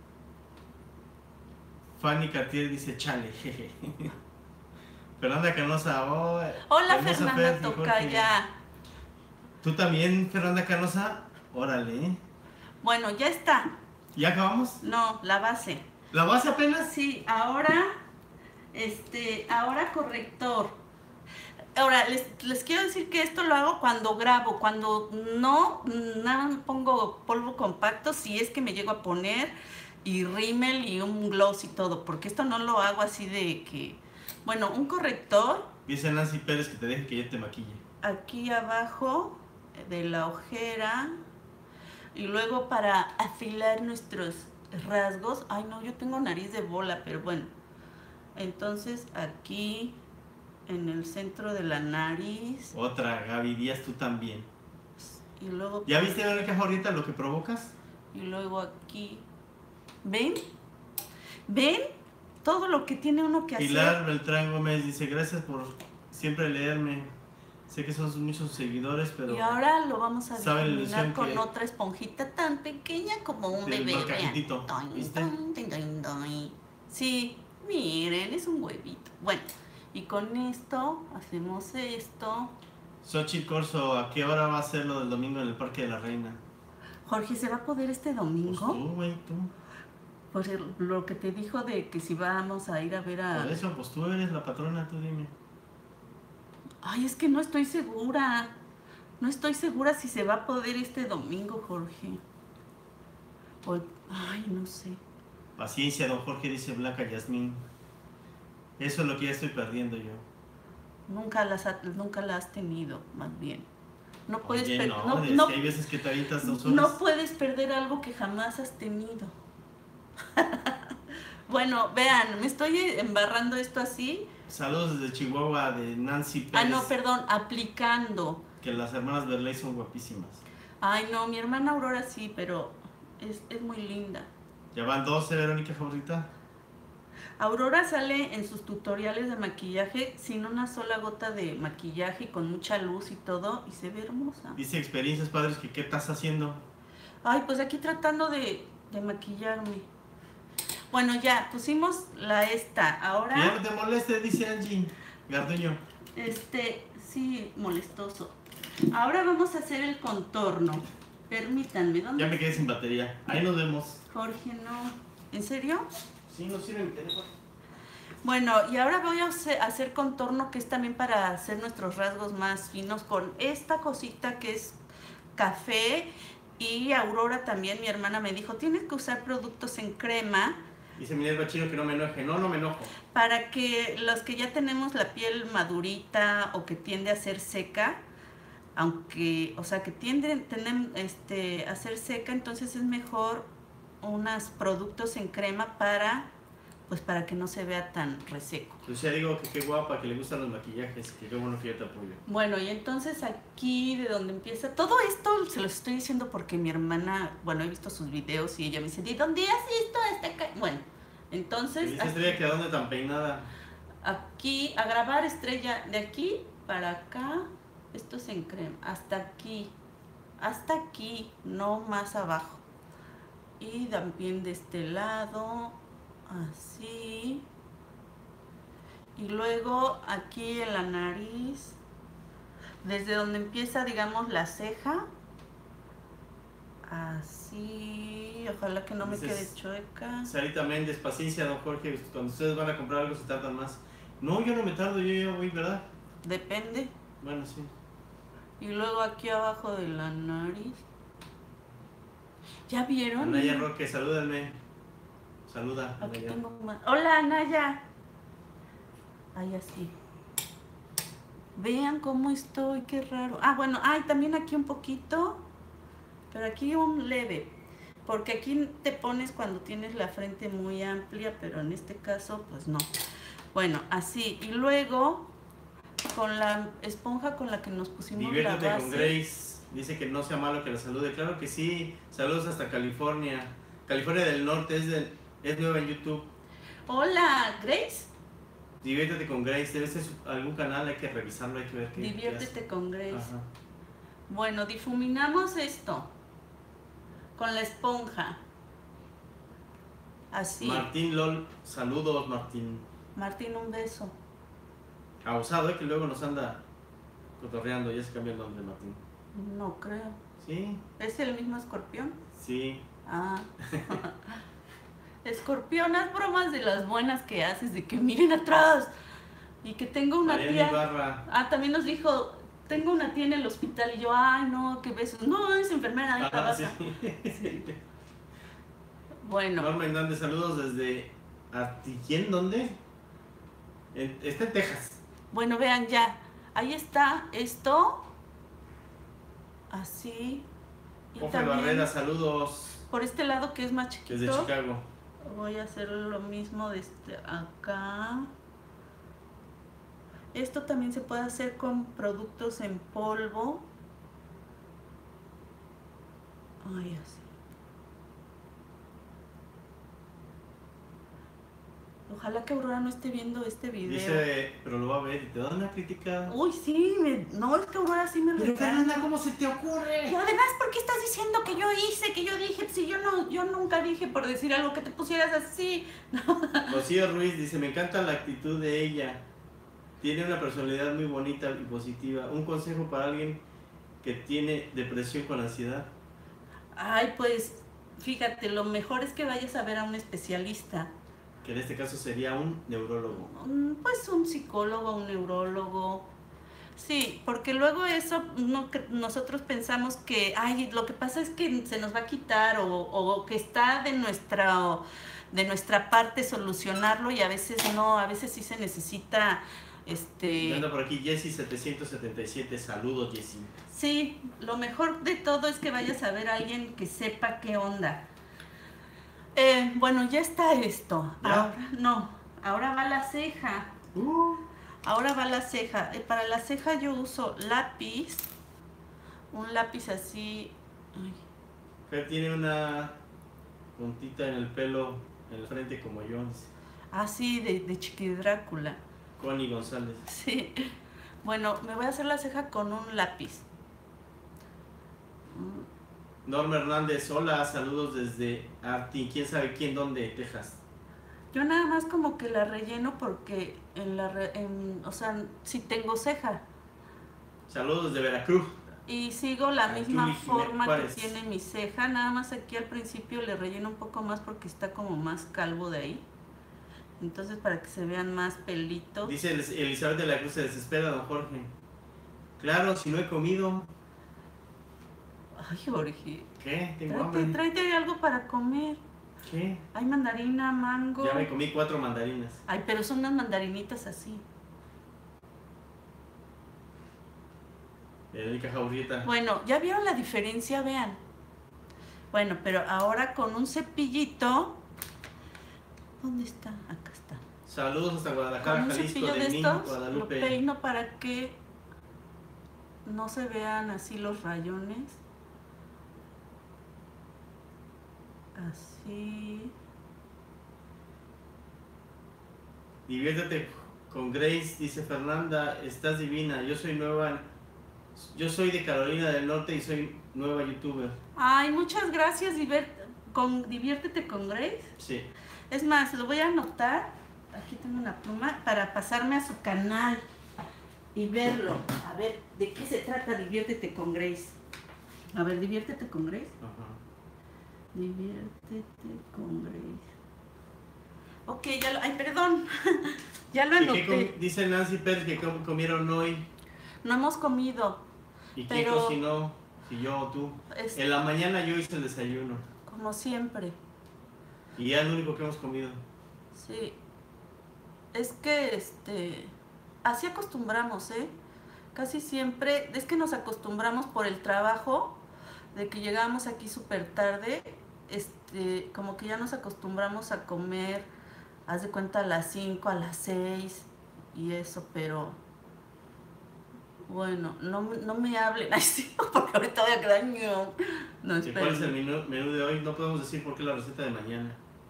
Fanny Cartier dice, chale, jeje. Fernanda Canosa, oh, hola, Fernanda Tocaya. ¿Tú también, Fernanda Canosa? Órale. Bueno, ya está. ¿Ya acabamos? No, la base. ¿La base apenas? Sí, ahora, este, ahora corrector. Ahora, les, les quiero decir que esto lo hago cuando grabo, cuando no, nada, pongo polvo compacto, si es que me llego a poner, y rímel y un gloss y todo, porque esto no lo hago así de que, bueno, un corrector. Dice Nancy Pérez que te deje que yo te maquille. Aquí abajo de la ojera, y luego para afilar nuestros rasgos. Ay, no, yo tengo nariz de bola, pero bueno. Entonces aquí en el centro de la nariz. Otra, Gaby Díaz, tú también. Y luego... ¿Ya viste, Verónica Jorrita, lo que provocas? Y luego aquí. ¿Ven? ¿Ven? todo lo que tiene uno que hacer. Pilar Beltrán Gómez dice, gracias por siempre leerme. Sé que son muchos seguidores, pero... Y ahora lo vamos a ¿saben la difuminar ilusión con que- otra esponjita tan pequeña como un del bebé. molcajitito, vean. Toin, ¿viste? toin, toin, toin, toin. Sí, miren, es un huevito. Bueno, y con esto hacemos esto. Xochitl Corso, ¿a qué hora va a ser lo del domingo en el Parque de la Reina? Jorge, ¿se va a poder este Pues domingo? tú, güey, tú. Pues el- lo que te dijo de que si vamos a ir a ver a... Por eso, pues tú eres la patrona, tú dime. Ay, es que no estoy segura. No estoy segura si se va a poder este domingo, Jorge. O- Ay, no sé. Paciencia, don Jorge, dice Blanca Yasmín. Eso es lo que ya estoy perdiendo yo. Nunca las ha- nunca la has tenido, más bien. No puedes, Oye, per- no, no, es no- que hay veces que te avientas dos horas. no puedes perder algo que jamás has tenido. Bueno, vean, me estoy embarrando esto así. Saludos desde Chihuahua, de Nancy Pérez. Ah, no, perdón, aplicando. Que las hermanas Berley son guapísimas. Ay, no, mi hermana Aurora sí, pero es, es muy linda. Ya van doce, Verónica favorita. Aurora sale en sus tutoriales de maquillaje sin una sola gota de maquillaje y con mucha luz y todo, y se ve hermosa. Dice experiencias padres que qué estás haciendo. Ay, pues aquí tratando de, de maquillarme. Bueno, ya, pusimos la esta. Que ya Ahora, no te moleste, dice Angie Garduño. este, sí, molestoso. Ahora vamos a hacer el contorno. Permítanme, ¿dónde? Ya me quedé sin batería. Ahí nos vemos. Jorge, no. ¿En serio? Sí, no sirve mi teléfono. Bueno, y ahora voy a hacer- hacer contorno, que es también para hacer nuestros rasgos más finos con esta cosita que es café. Y Aurora también, mi hermana, me dijo, tienes que usar productos en crema Dice Minerva Chino que no me enoje. No, no me enojo. para que los que ya tenemos la piel madurita o que tiende a ser seca, aunque, o sea, que tienden tienden, este, a ser seca, entonces es mejor unos productos en crema para, pues para que no se vea tan reseco. Pues ya digo que qué guapa, que le gustan los maquillajes, que qué bueno que yo te apoyo. Bueno, y entonces aquí de donde empieza, todo esto se los estoy diciendo porque mi hermana, bueno, he visto sus videos y ella me dice, ¿de dónde has visto hasta acá? Bueno, Y entonces dice Estrella que a dónde tan peinada. aquí, a grabar Estrella, de aquí para acá, esto es en crema, hasta aquí, hasta aquí, no más abajo. Y también de este lado, así. Y luego aquí en la nariz, desde donde empieza, digamos, la ceja, así, ojalá que no me quede Dices, chueca. Sarita Méndez, paciencia, don Jorge. Cuando ustedes van a comprar algo se tardan más. No, yo no me tardo, yo ya voy, ¿verdad? Depende. Bueno, sí. Y luego aquí abajo de la nariz. ¿Ya vieron? Anaya Roque, salúdenme. Saluda, Aquí Anaya. tengo más. Hola, Anaya. Ay, así. Vean cómo estoy, qué raro. Ah, bueno, ay, también aquí un poquito. Pero aquí un leve. Porque aquí te pones cuando tienes la frente muy amplia, pero en este caso, pues no. Bueno, así. Y luego, con la esponja con la que nos pusimos la Diviértete base. con Grace. Dice que no sea malo que la salude. Claro que sí. Saludos hasta California. California del Norte, es, del, es nueva en YouTube. Hola, Grace. Diviértete con Grace. Debe ser su- algún canal, hay que revisarlo, hay que ver qué. qué Diviértete hace. con Grace. Ajá. Bueno, difuminamos esto con la esponja. Así. Martín LOL, saludos Martín. Martín, un beso. Abusado, ¿eh? Que luego nos anda cotorreando, ya se cambia el nombre de Martín. No creo. Sí, ¿Es el mismo escorpión? sí. Ah. Escorpión, haz bromas de las buenas que haces, de que miren atrás. Y que tengo una Mariana tía. Ibarra. Ah, también nos dijo, tengo una tía en el hospital. Y yo, ay, no, qué besos. No, es enfermera, ahí Ajá, trabaja. sí. Bueno, Norma Hernández, saludos desde Artillén, ¿dónde? En- Está en Texas. bueno, vean ya. Ahí está esto. Así. Y Ofe también Barrera, saludos por este lado que es más desde chiquito. Chicago. Voy a hacer lo mismo desde acá. Esto también se puede hacer con productos en polvo. Ay, así. Ojalá que Aurora no esté viendo este video. Dice, pero lo va a ver y te da una crítica. Uy, sí, me, no, es que Aurora sí me Pero regaña. Fernanda, ¿cómo se te ocurre? Y además, ¿por qué estás diciendo que yo hice, que yo dije? Si yo no, yo nunca dije por decir algo que te pusieras así. Rocío Ruiz dice, me encanta la actitud de ella. Tiene una personalidad muy bonita y positiva. Un consejo para alguien que tiene depresión con ansiedad. Ay, pues, fíjate, lo mejor es que vayas a ver a un especialista. Que en este caso sería un neurólogo. Pues un psicólogo, un neurólogo. Sí, porque luego eso no, nosotros pensamos que, ay, lo que pasa es que se nos va a quitar o, o que está de nuestra, de nuestra parte solucionarlo y a veces no, a veces sí se necesita, este... Anda por aquí Jessy setecientos setenta y siete, saludos Jessy. Sí, lo mejor de todo es que vayas a ver a alguien que sepa qué onda. Eh, bueno, ya está esto. ¿Ya? Ahora, no, ahora va la ceja. Uh. Ahora va la ceja. Eh, para la ceja yo uso lápiz. Un lápiz así. Ay. Fer tiene una puntita en el pelo, en el frente como yo. Así de, de Chiqui Drácula. Connie González. Sí. Bueno, me voy a hacer la ceja con un lápiz. Norma Hernández, hola, saludos desde Arti, quién sabe quién, dónde, Texas. Yo nada más como que la relleno porque en la, re, en, o sea, sí tengo ceja. Saludos desde Veracruz. Y sigo la misma Julie forma Juárez. que tiene mi ceja, nada más aquí al principio le relleno un poco más porque está como más calvo de ahí. Entonces para que se vean más pelitos. Dice Elizabeth de la Cruz, se desespera, don Jorge. Claro, si no he comido. Ay, Jorge. ¿Qué? Tengo Tráete, hambre. tráete algo para comer. ¿Qué? Hay mandarina, mango. Ya me comí cuatro mandarinas. Ay, pero son unas mandarinitas así. Erika Jaurrieta. Bueno, ¿ya vieron la diferencia? Vean. Bueno, pero ahora con un cepillito. ¿Dónde está? Acá está. Saludos hasta Guadalajara, Con un Jalisco, cepillo de de Niño, estos lo Guadalupe. peino para que no se vean así los rayones. Así. Diviértete con Grace, dice Fernanda, estás divina. Yo soy nueva, yo soy de Carolina del Norte y soy nueva youtuber. Ay, muchas gracias, Divier- con, diviértete con Grace. Sí. Es más, lo voy a anotar. Aquí tengo una pluma para pasarme a su canal y verlo. A ver, ¿de qué se trata Diviértete con Grace? A ver, Diviértete con Grace. Ajá. Diviértete con Grace. Ok, ya lo... Ay, perdón. Ya lo ¿Y qué anoté. com- dice Nancy Pérez que com- comieron hoy? No hemos comido. ¿Y quién Pero- cocinó? Si yo o tú. Es En la mañana yo hice el desayuno. como siempre. Y ya es lo único que hemos comido. Sí. Es que, este... Así acostumbramos, ¿eh? Casi siempre... Es que nos acostumbramos por el trabajo, de que llegamos aquí súper tarde. Este, como que ya nos acostumbramos a comer, haz de cuenta, a las cinco, a las seis y eso, pero bueno, no, no me hablen así porque ahorita voy a quedar ño. No, ¿Y cuál es el esperen. menú, menú de hoy? No podemos decir por qué la receta de mañana.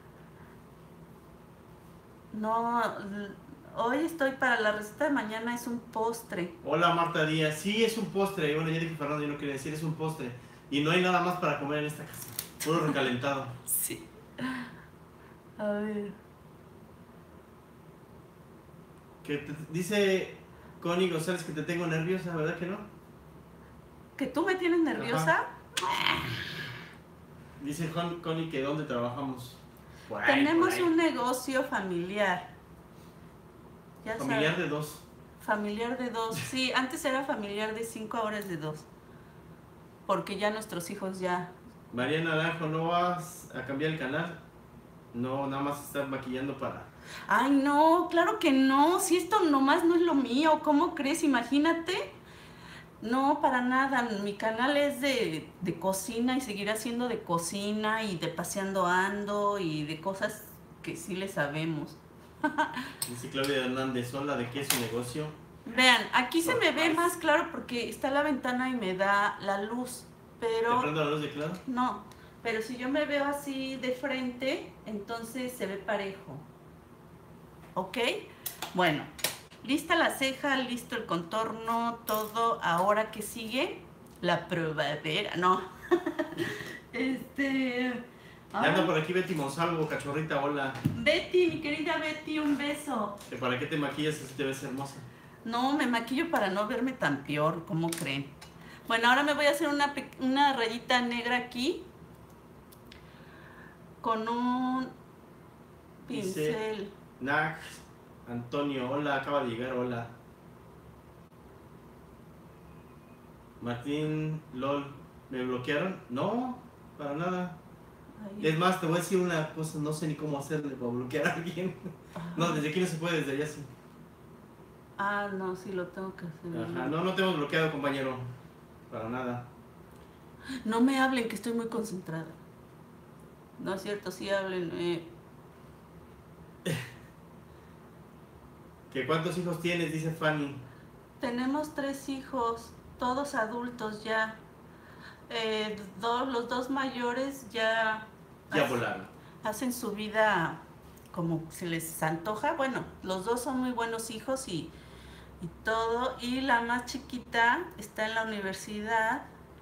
No, l- hoy estoy para la receta de mañana, es un postre. Hola Marta Díaz, sí es un postre. Bueno, ya dije Fernando, yo no quería decir, es un postre. Y no hay nada más para comer en esta casa. Puro recalentado. Sí. A ver. Que te- dice Connie González que te tengo nerviosa, ¿verdad que no? ¿Que tú me tienes nerviosa? Dice Con- Connie que dónde trabajamos. Por ahí, Tenemos por ahí. un negocio familiar. Ya Familiar sabes. de dos. Familiar de dos. Sí, antes era familiar de cinco, ahora es de dos. Porque ya nuestros hijos ya... Mariana Naranjo, ¿no vas a cambiar el canal? No, nada más estar maquillando para... Ay, no, claro que no. Si esto nomás no es lo mío, ¿cómo crees? Imagínate. No, para nada. Mi canal es de, de cocina y seguirá siendo de cocina y de paseando ando y de cosas que sí le sabemos. Dice Claudia Hernández, hola, ¿de qué es su negocio? Vean, aquí se me ve más claro porque está la ventana y me da la luz, ¿Te pero prendo la luz de claro? no, pero si yo me veo así de frente, entonces se ve parejo. ¿ok? Bueno, lista la ceja, listo el contorno, todo. Ahora, ¿qué sigue? La probadera, no. este... Ya anda ay, por aquí Betty Monsalvo, cachorrita, hola. Betty, mi querida Betty, un beso. ¿Que ¿Para qué te maquillas si te ves hermosa? No, me maquillo para no verme tan peor, ¿cómo creen? Bueno, ahora me voy a hacer una, pe- una rayita negra aquí con un Dice pincel. Nag Antonio, hola, acaba de llegar, hola. Martín, lol, ¿me bloquearon? No, para nada. Ay, Es más, te voy a decir una cosa, no sé ni cómo hacerle para bloquear a alguien. No, desde aquí no se puede, desde allá sí. ah, no, sí lo tengo que hacer. Ajá, no, no te hemos bloqueado, compañero. Para nada. No me hablen, que estoy muy concentrada. No es cierto, sí hablen. Eh. ¿Que cuántos hijos tienes? Dice Fanny. Tenemos tres hijos, todos adultos ya. Eh, do- los dos mayores ya Ya hac- volaron. hacen su vida como se les antoja. Bueno, los dos son muy buenos hijos y, y todo. Y la más chiquita está en la universidad,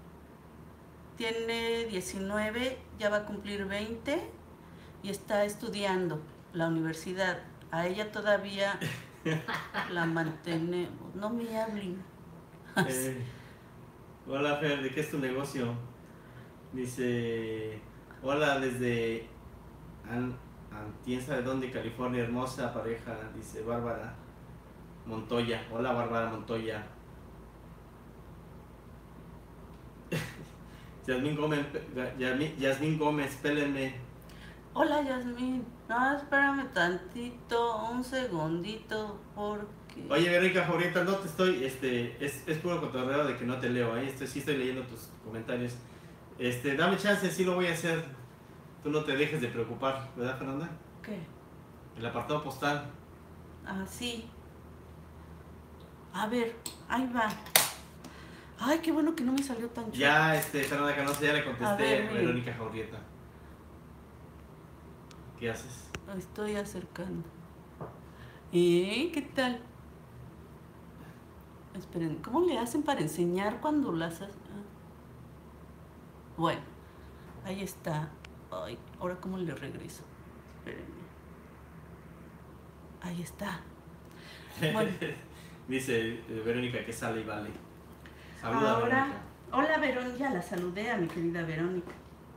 tiene diecinueve, ya va a cumplir veinte y está estudiando la universidad. A ella todavía la mantenemos. No me hablen. Eh, hola Fer, ¿de qué es tu negocio? Dice, hola desde An Antienza, ¿de dónde? California, hermosa pareja, dice Bárbara Montoya. Hola Bárbara Montoya. Yasmín Gómez, Yasmín, Yasmín Gómez, pélenme. Hola Yasmín, no, espérame tantito, un segundito, porque... Oye, Verónica Jaurieta, no te estoy, este, es, es puro cotorreo de que no te leo, ¿eh? Estoy, sí estoy leyendo tus comentarios. Este, dame chance, sí lo voy a hacer. Tú no te dejes de preocupar, ¿verdad, Fernanda? ¿Qué? El apartado postal. Ah, sí. A ver, ahí va. Ay, qué bueno que no me salió tan chulo. Ya, este, Fernanda Canosa, ya le A contesté ver, a mire. Verónica Jaurieta. ¿Qué haces? Estoy acercando. ¿Eh? ¿Qué tal? Esperen, ¿cómo le hacen para enseñar cuando las... ha- ah. Bueno, ahí está. Ay, ahora cómo le regreso. Espérenme. Ahí está. Bueno. Dice eh, Verónica que sale y vale. Saluda a Ahora, Verónica. hola Verónica, la saludé a mi querida Verónica.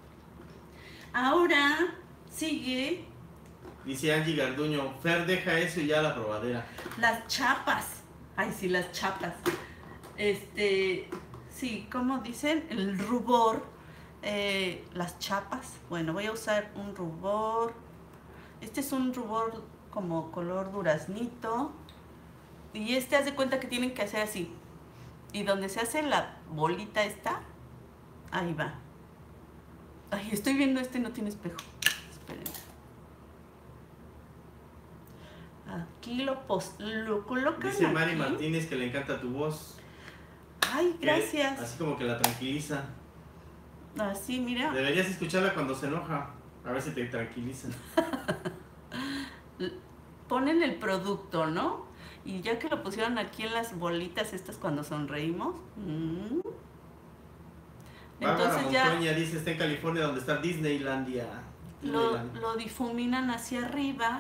Ahora sigue Dice Angie Garduño, Fer, deja eso y ya la probadera. las chapas. Ay, sí, las chapas. Este, sí, ¿cómo dicen? El rubor. eh, las chapas. Bueno, voy a usar un rubor. Este es un rubor como color duraznito. Y este, haz de cuenta que tienen que hacer así. Y donde se hace la bolita esta, ahí va. Ay, estoy viendo este, no tiene espejo. Esperen. Aquí lo, pos lo colocan. Dice Mari aquí. Martínez que le encanta tu voz. Ay, que gracias. así como que la tranquiliza. Así, mira. Deberías escucharla cuando se enoja. A ver si te tranquiliza. Ponen el producto, ¿no? Y ya que lo pusieron aquí en las bolitas estas cuando sonreímos. Mmm. Bárbara Entonces ya Montoya dice, está en California donde está Disneylandia. lo, Disneyland. lo difuminan hacia arriba.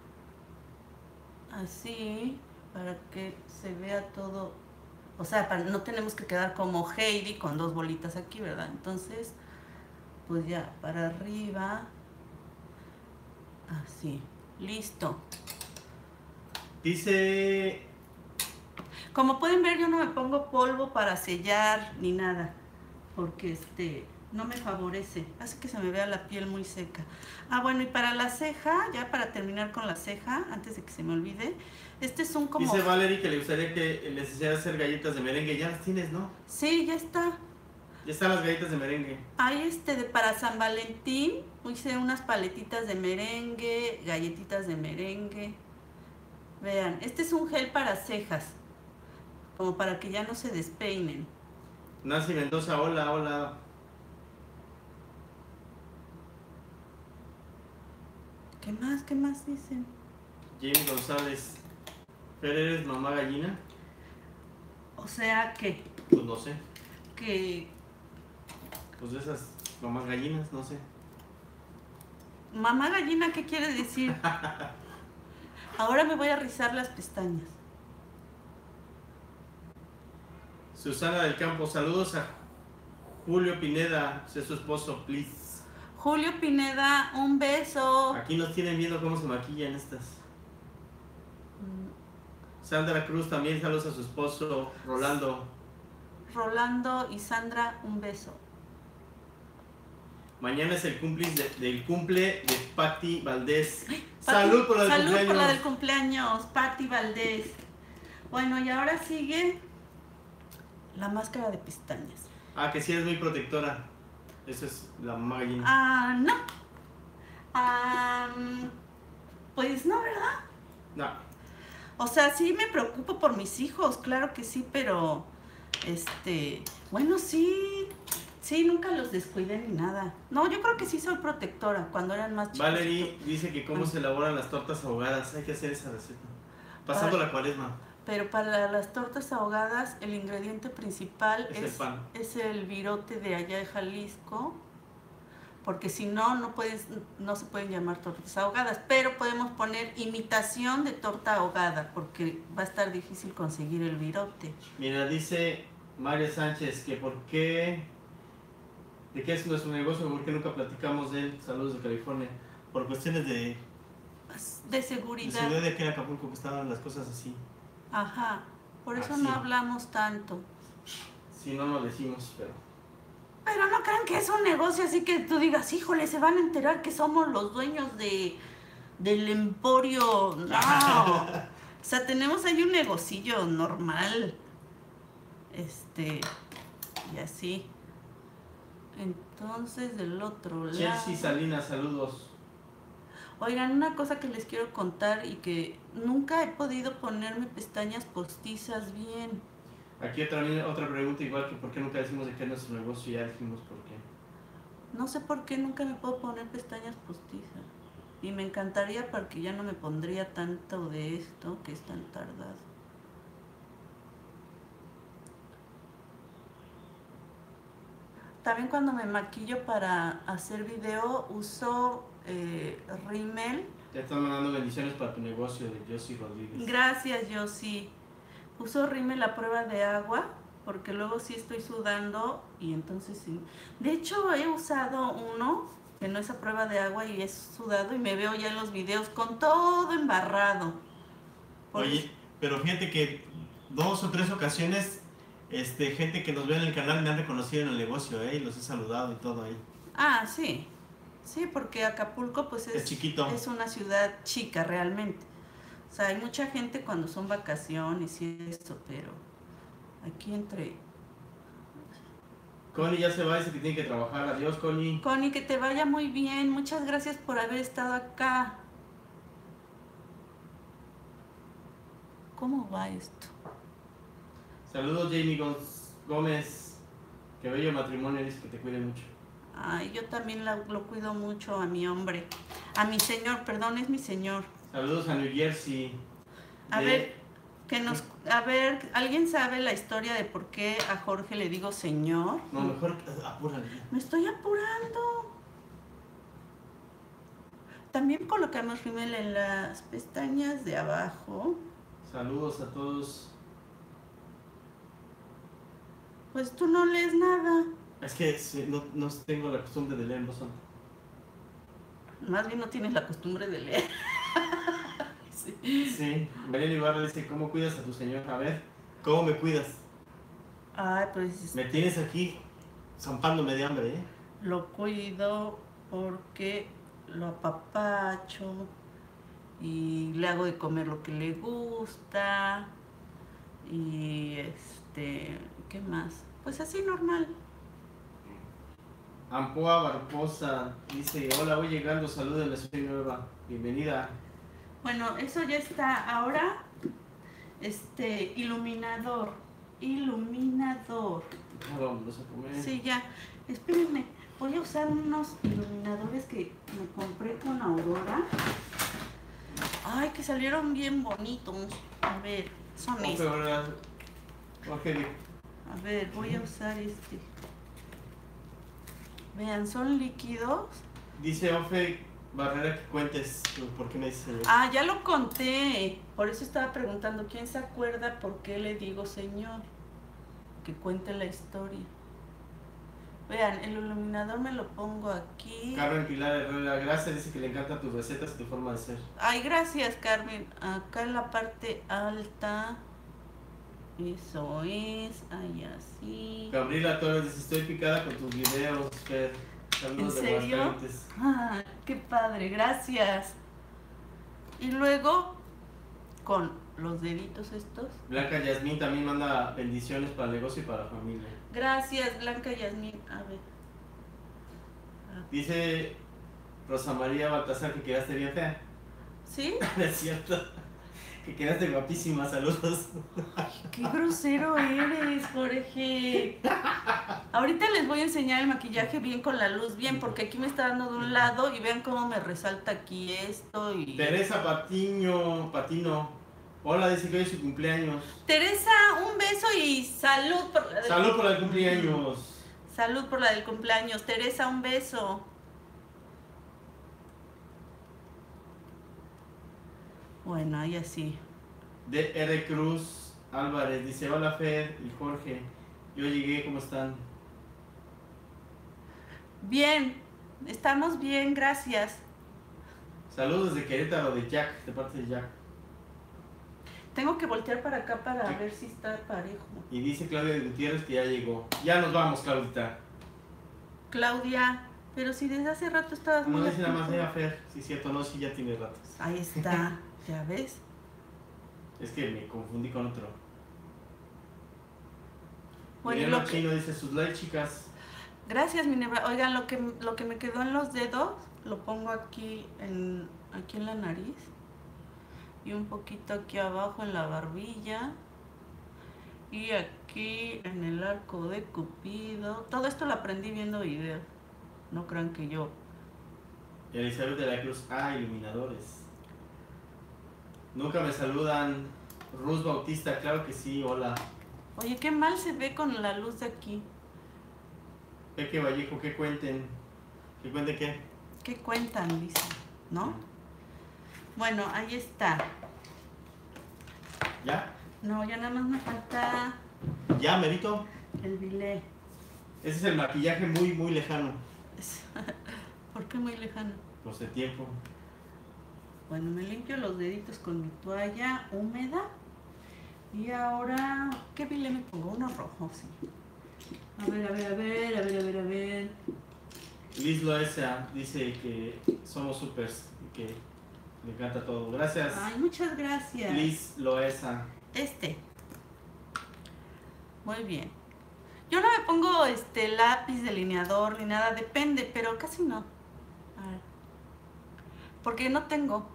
Así, para que se vea todo. O sea, para, no tenemos que quedar como Heidi con dos bolitas aquí, ¿verdad? Entonces, pues ya, para arriba. Así, listo. Dice, Como pueden ver, yo no me pongo polvo para sellar ni nada, porque este no me favorece, hace que se me vea la piel muy seca. Ah, bueno, y para la ceja, ya para terminar con la ceja, antes de que se me olvide, este es un como... dice Valerie que le gustaría que les hiciera hacer galletas de merengue. Ya las tienes, ¿no? Sí, ya está. Ya están las galletas de merengue. Hay este de para San Valentín, hice unas paletitas de merengue, galletitas de merengue. Vean, este es un gel para cejas, como para que ya no se despeinen. Nancy Mendoza, hola, hola. ¿Qué más? ¿Qué más dicen? James González. ¿Pero eres mamá gallina? O sea que... Pues no sé. Que... Pues de esas mamás gallinas, no sé. Mamá gallina, ¿qué quiere decir? Ahora me voy a rizar las pestañas. Susana del Campo, saludos a Julio Pineda, es su esposo, please. Julio Pineda, un beso. Aquí nos tienen viendo cómo se maquillan estas. Sandra Cruz también, saludos a su esposo, Rolando. Rolando y Sandra, un beso. Mañana es el cumple de, del cumple de Patti Valdés. Pati, Salud por la del salud cumpleaños. por la del cumpleaños, Patti Valdés. Bueno, y ahora sigue la máscara de pestañas. Ah, que sí es muy protectora. Esa es la mamá gallina. Ah, no. Ah, pues no, ¿verdad? No. O sea, sí me preocupo por mis hijos, claro que sí, pero este, bueno, sí, sí, nunca los descuidé ni nada. No, yo creo que sí soy protectora cuando eran más chicos. Valerie dice que cómo Ah. se elaboran las tortas ahogadas. Hay que hacer esa receta. Pasando Ah. la cuaresma. Pero para las tortas ahogadas, el ingrediente principal Es es, el pan. es el virote de allá de Jalisco, porque si no, no puedes, no se pueden llamar tortas ahogadas, pero podemos poner imitación de torta ahogada, porque va a estar difícil conseguir el virote. Mira, dice María Sánchez que por qué, de qué es nuestro negocio, por qué nunca platicamos de él. Saludos de California. Por cuestiones de, De seguridad. de seguridad de aquí en Acapulco, que estaban las cosas así. Ajá, por eso Así. no hablamos tanto. Si no, no decimos, pero... Pero no crean que es un negocio así que tú digas, híjole, se van a enterar que somos los dueños de del emporio. No. O sea, tenemos ahí un negocillo normal. Este, y así. Entonces, del otro lado... Chelsea Salinas, saludos. Oigan, una cosa que les quiero contar y que nunca he podido ponerme pestañas postizas bien. Aquí otra, otra pregunta igual que por qué nunca decimos de qué es nuestro negocio, ya dijimos por qué. No sé por qué nunca me puedo poner pestañas postizas. Y me encantaría porque ya no me pondría tanto de esto que es tan tardado. También cuando me maquillo para hacer video uso eh, rímel. Te están mandando bendiciones para tu negocio de Josie Rodríguez. Gracias, yo sí. Uso rímel a prueba de agua porque luego sí estoy sudando y entonces sí. De hecho, he usado uno que no es a prueba de agua y es sudado y me veo ya en los videos con todo embarrado. Por Oye, eso- pero fíjate que dos o tres ocasiones, este, gente que nos ve en el canal me han reconocido en el negocio, ¿eh? Y los he saludado y todo ahí. Ah, sí. Sí, porque Acapulco pues es, Es chiquito. es una ciudad chica realmente. O sea, hay mucha gente cuando son vacaciones y eso, pero aquí entre... Connie ya se va, dice que tiene que trabajar. Adiós, Connie. Connie, que te vaya muy bien. Muchas gracias por haber estado acá. ¿Cómo va esto? Saludos, Jamie Gonz- Gómez. Que bello matrimonio, dice que te cuide mucho. Ay, yo también la- lo cuido mucho a mi hombre. A mi señor, perdón, es mi señor. Saludos a New Jersey. A De- ver, que nos... A ver, ¿alguien sabe la historia de por qué a Jorge le digo señor? No, mejor apúrale. Me estoy apurando. También colocamos rímel en las pestañas de abajo. Saludos a todos. Pues tú no lees nada. Es que sí, no, no tengo la costumbre de leer en voz alta. Más bien no tienes la costumbre de leer. Sí. Sí, Mariana Ibarra dice, ¿cómo cuidas a tu señor? A ver, ¿cómo me cuidas? Ay, pues Me tienes aquí zampándome de hambre, ¿eh? lo cuido porque lo apapacho y le hago de comer lo que le gusta y este, ¿qué más? Pues así normal. Ampoa Barbosa dice, hola, voy llegando, salúdenme, soy nueva, bienvenida. Bueno, eso ya está. Ahora, este, iluminador, iluminador. Ahora vamos a comer. Sí, ya. Espérenme, voy a usar unos iluminadores que me compré con Aurora. Ay, que salieron bien bonitos. A ver, son Ofe, estos. ahora, Ofe, A ver, voy a usar este. Vean, son líquidos. dice Ofe Barrera que cuentes. ¿Por qué me dice? Ah, ya lo conté. Por eso estaba preguntando, ¿quién se acuerda por qué le digo señor? Que cuente la historia. Vean, el iluminador me lo pongo aquí. Carmen Pilar Herrera, gracias, dice que le encantan tus recetas y tu forma de ser. Ay, gracias, Carmen. Acá en la parte alta. Eso es. Ahí así. Gabriela Torres dice, estoy picada con tus videos, Fer. Saludos ¿En de serio? Aguascalientes. Ah, qué padre, gracias. Y luego, con los deditos estos. Blanca Yasmín también manda bendiciones para el negocio y para la familia. Gracias, Blanca Yasmín. A ver. Dice Rosa María Baltasar que quedaste bien fea. ¿Sí? Es cierto. Que quedaste guapísima, saludos. Qué grosero eres, Jorge. Ahorita les voy a enseñar el maquillaje bien con la luz, bien, porque aquí me está dando de un lado y vean cómo me resalta aquí esto y... Teresa Patiño, Patino. Hola, dice que hoy es su cumpleaños. Teresa, un beso y salud por la del... Salud por el cumpleaños. Salud por la del cumpleaños. Teresa, un beso. Bueno, ahí así. D R Cruz Álvarez dice, hola Fer y Jorge. Yo llegué, ¿cómo están? Bien, estamos bien, gracias. Saludos desde Querétaro, de Jack, de parte de Jack. Tengo que voltear para acá para ver si está parejo. Y dice Claudia Gutiérrez que ya llegó. Ya nos vamos, Claudita. Claudia, pero si desde hace rato estabas No muy... dice nada más de Fer, sí es cierto, no, sí ya tiene rato. Ahí está, ¿ya ves? Es que me confundí con otro. Bueno, y Miriam lo que... Chino dice sus likes, chicas. Gracias, Minerva. Oigan, lo que, lo que me quedó en los dedos, lo pongo aquí en, aquí en la nariz. Y un poquito aquí abajo en la barbilla. Y aquí en el arco de Cupido. Todo esto lo aprendí viendo videos. No crean que yo. Elizabeth de la Cruz, ah, iluminadores. Nunca me saludan. Ruz Bautista, claro que sí, hola. Oye, qué mal se ve con la luz de aquí. Peque Vallejo, ¿qué cuenten? ¿Qué cuenten qué? ¿Qué cuentan? Dice, ¿no? Bueno, ahí está. ¿Ya? No, ya nada más me falta ¿Ya, Merito? el bilé. Ese es el maquillaje muy, muy lejano. ¿Por qué muy lejano? Pues de tiempo. Bueno, me limpio los deditos con mi toalla húmeda. Y ahora, ¿qué bilé me pongo? Uno rojo, sí. A ver, a ver, a ver, a ver, a ver, a ver. Liz Loesa dice que somos supers y que le encanta todo. Gracias. Ay, muchas gracias. Liz Loesa. Este. Muy bien. Yo no me pongo este lápiz, delineador ni nada, depende, pero casi no. A ver. Porque no tengo.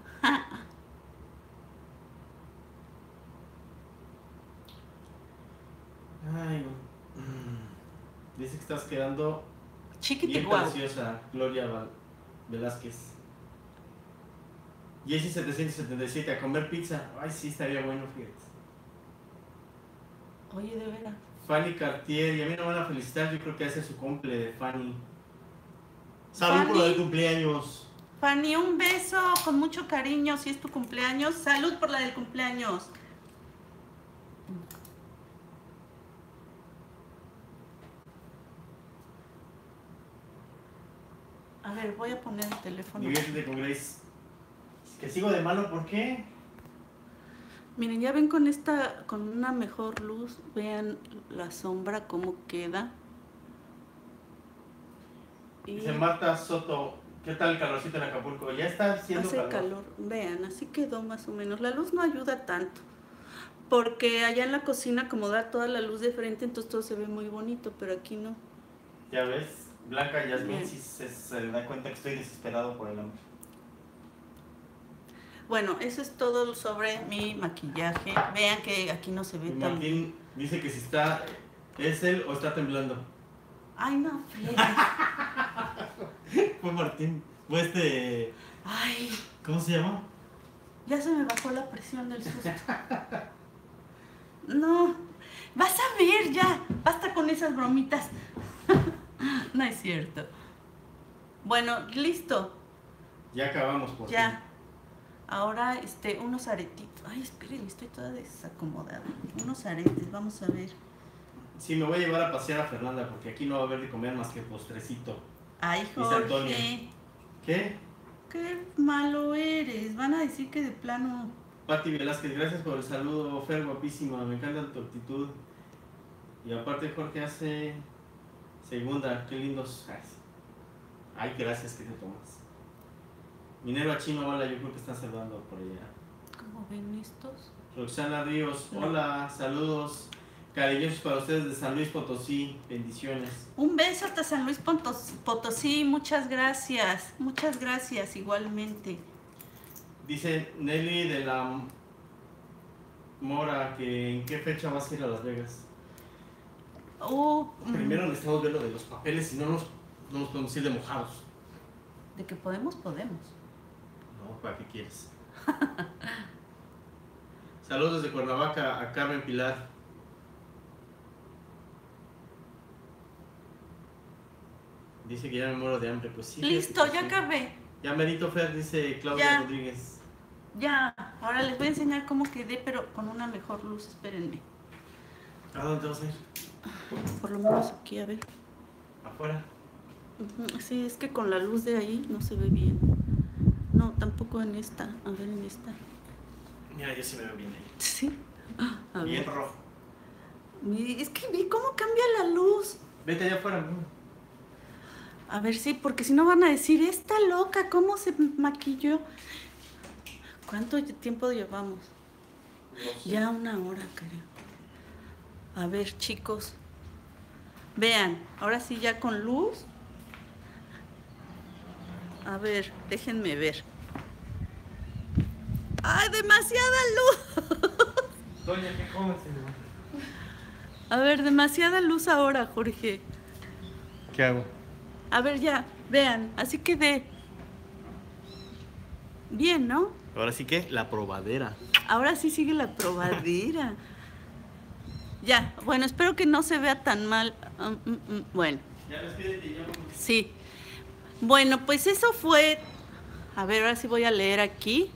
Ay, dice que estás quedando Chiquiti bien guau. preciosa, Gloria Val- Velázquez. Jessy setecientos setenta y siete, a comer pizza. Ay, sí, estaría bueno, fíjate. Oye, de veras. Fanny Cartier, y a mí no van a felicitar, yo creo que hace su cumple de Fanny. Salud por Fanny. el cumpleaños. Fanny, un beso con mucho cariño si es tu cumpleaños. Salud por la del cumpleaños. A ver, voy a poner el teléfono. Diviértete con Grace. Que sigo de malo, ¿por qué? Miren, ya ven con esta, con una mejor luz, vean la sombra cómo queda. Y Dice Marta Soto, ¿qué tal el calorcito en Acapulco? Ya está haciendo hace calor. calor. Vean, así quedó más o menos. La luz no ayuda tanto, porque allá en la cocina como da toda la luz de frente, entonces todo se ve muy bonito, pero aquí no. Ya ves, Blanca Yasmín Bien. sí se, se da cuenta que estoy desesperado por el amor. Bueno, eso es todo sobre mi maquillaje. Vean que aquí no se ve Y tan... Martín dice que si está, ¿es él o está temblando? Ay, no, Fred. Fue Martín, fue este, Ay, ¿cómo se llama? Ya se me bajó la presión del susto. No, vas a ver ya, basta con esas bromitas. No es cierto. Bueno, listo. Ya acabamos por Ya. fin. Ahora, este, unos aretitos. Ay, espérenme, estoy toda desacomodada. Unos aretes, vamos a ver. Sí, me voy a llevar a pasear a Fernanda porque aquí no va a haber de comer más que postrecito. Ay, Dice Antonio. Jorge. ¿Qué? Qué malo eres. Van a decir que de plano... Pati Velázquez, gracias por el saludo. Fer, guapísima, me encanta tu actitud. Y aparte Jorge hace segunda, qué lindos. Ay, gracias que te tomas. Minero Chino, hola, yo creo que están saludando por allá. ¿Cómo ven estos? Roxana Ríos, No. hola, saludos cariñosos para ustedes de San Luis Potosí, bendiciones. Un beso hasta San Luis Potos- Potosí, muchas gracias. Muchas gracias, igualmente. Dice Nelly de la Mora que en qué fecha vas a ir a Las Vegas. Uh, mm, Primero necesitamos ver lo de los papeles y no nos, no nos podemos ir de mojados. de que podemos, podemos. No, ¿para qué quieres? Saludos desde Cuernavaca a Carmen Pilar. Dice que ya me muero de hambre, pues sí. Listo, fíjate ya que sí. acabé. Ya Merito Fer, dice Claudia Ya. Rodríguez. Ya, ahora les voy a enseñar cómo quedé, pero con una mejor luz, espérenme. ¿A dónde te vas a ir? Por lo menos aquí, a ver. ¿Afuera? Ujú, sí, es que con la luz de ahí no se ve bien. No, tampoco en esta. A ver, en esta. Mira, yo sí me veo bien ahí. Sí. A Bien ver. rojo. Mi- Es que vi cómo cambia la luz. Vete allá afuera, amor. A ver, sí, porque si no van a decir, esta loca, ¿cómo se maquilló? ¿Cuánto tiempo llevamos? No sé. Ya una hora, creo. A ver, chicos. Vean, ahora sí ya con luz. A ver, déjenme ver. ¡Ay, demasiada luz! Doña, ¿qué comes, señor? A ver, demasiada luz ahora, Jorge. ¿Qué hago? A ver, ya, vean, así quedé. Bien, ¿no? Ahora sí que la probadera. Ahora sí sigue la probadera. Ya, bueno, espero que no se vea tan mal. Um, mm, mm, bueno, Ya despídete y ya vamos. sí. Bueno, pues eso fue... A ver, ahora sí voy a leer aquí.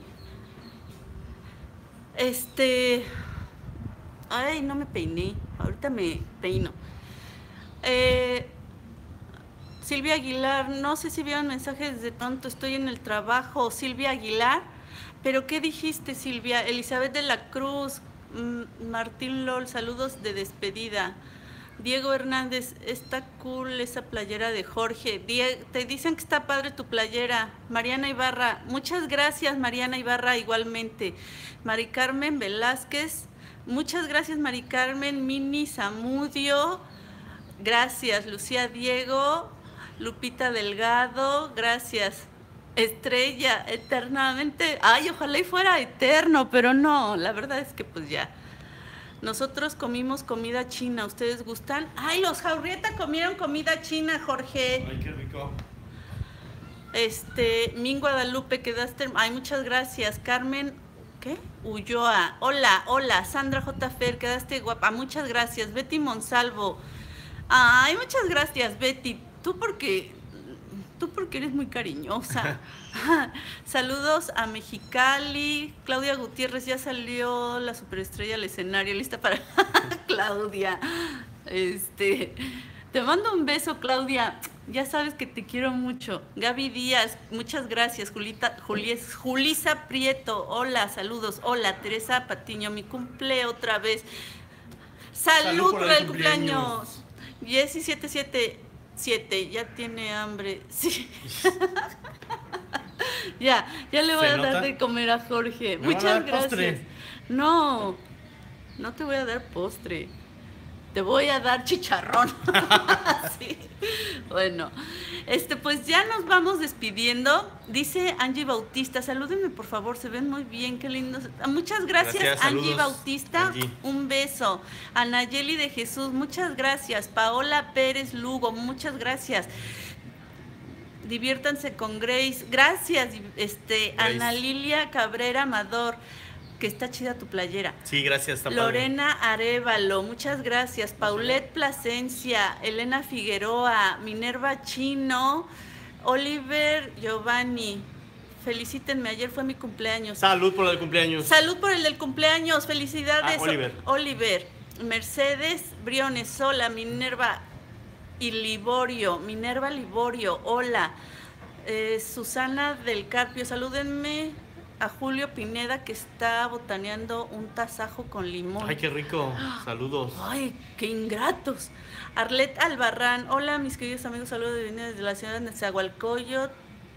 Este... Ay, no me peiné. Ahorita me peino. Eh... Silvia Aguilar, no sé si vieron mensajes de tanto, estoy en el trabajo. Silvia Aguilar, pero ¿qué dijiste, Silvia? Elizabeth de la Cruz, mm, Martín Lol, saludos de despedida. Diego Hernández, está cool esa playera de Jorge. Die- te dicen que está padre tu playera. Mariana Ibarra, muchas gracias, Mariana Ibarra, igualmente. Mari Carmen Velázquez, muchas gracias, Mari Carmen. Mini Zamudio, gracias. Lucía Diego, Lupita Delgado, gracias. Estrella, eternamente. Ay, ojalá y fuera eterno, pero no, la verdad es que pues ya. Nosotros comimos comida china, ¿ustedes gustan? Ay, los Jaurrieta comieron comida china, Jorge. Ay, qué rico. Este, Min Guadalupe, quedaste. Ay, muchas gracias. Carmen, ¿qué? Ulloa. Hola, hola. Sandra J. Fer, quedaste guapa. Muchas gracias. Betty Monsalvo. Ay, muchas gracias, Betty. Tú porque, tú porque eres muy cariñosa. Saludos a Mexicali. Claudia Gutiérrez, ya salió la superestrella al escenario, lista para Claudia. Este, te mando un beso, Claudia. Ya sabes que te quiero mucho. Gaby Díaz, muchas gracias. Julita, Julies, Julisa Prieto, hola, saludos. Hola, Teresa Patiño, mi cumple otra vez. Salud, Salud por por el el cumpleaños. Jessy siete siete siete, ya tiene hambre. Sí. Ya, ya le voy ¿Se a dar nota? de comer a Jorge. ¿Me va a Muchas dar gracias. postre? No, no te voy a dar postre. Te voy a dar chicharrón. Sí. Bueno, este, pues ya nos vamos despidiendo. Dice Angie Bautista, salúdenme por favor, se ven muy bien, qué lindos. Muchas gracias, Gracias, Angie saludos, Bautista. Angie. Un beso. Anayeli de Jesús, muchas gracias. Paola Pérez Lugo, muchas gracias. Diviértanse con Grace. Gracias, este, Grace. Ana Lilia Cabrera Amador, que está chida tu playera. Sí, gracias. Está Lorena Arevalo, muchas gracias. Paulette Plasencia, Elena Figueroa, Minerva Chino, Oliver Giovanni. Felicítenme, ayer fue mi cumpleaños. Salud por el cumpleaños. Salud por el del cumpleaños, felicidades. Ah, Oliver. Oliver. Mercedes Briones, hola. Minerva y Liborio, Minerva Liborio, hola. Eh, Susana del Carpio, salúdenme a Julio Pineda, que está botaneando un tasajo con limón. Ay, qué rico. Saludos. Ay, qué ingratos. Arlet Albarrán, hola mis queridos amigos, saludos de desde la ciudad de Nezahualcóyotl.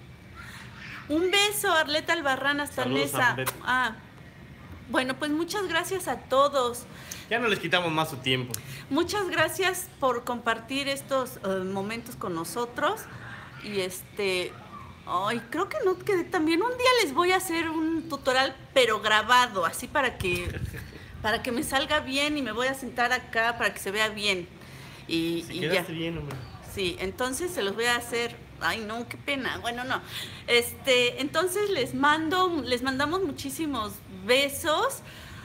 Un beso, Arlet Albarrán, hasta Saludos, Nesa. Arlet. Ah, bueno, pues muchas gracias a todos. Ya no les quitamos más su tiempo. Muchas gracias por compartir estos uh, momentos con nosotros. Y este, ay, creo que no quedé tan bien. Un día les voy a hacer un tutorial, pero grabado, así para que, para que me salga bien y me voy a sentar acá para que se vea bien. Y, Si y quedaste ya. bien, hombre. Sí, entonces se los voy a hacer. Ay, no, qué pena. Bueno, no. Este, entonces les mando, les mandamos muchísimos besos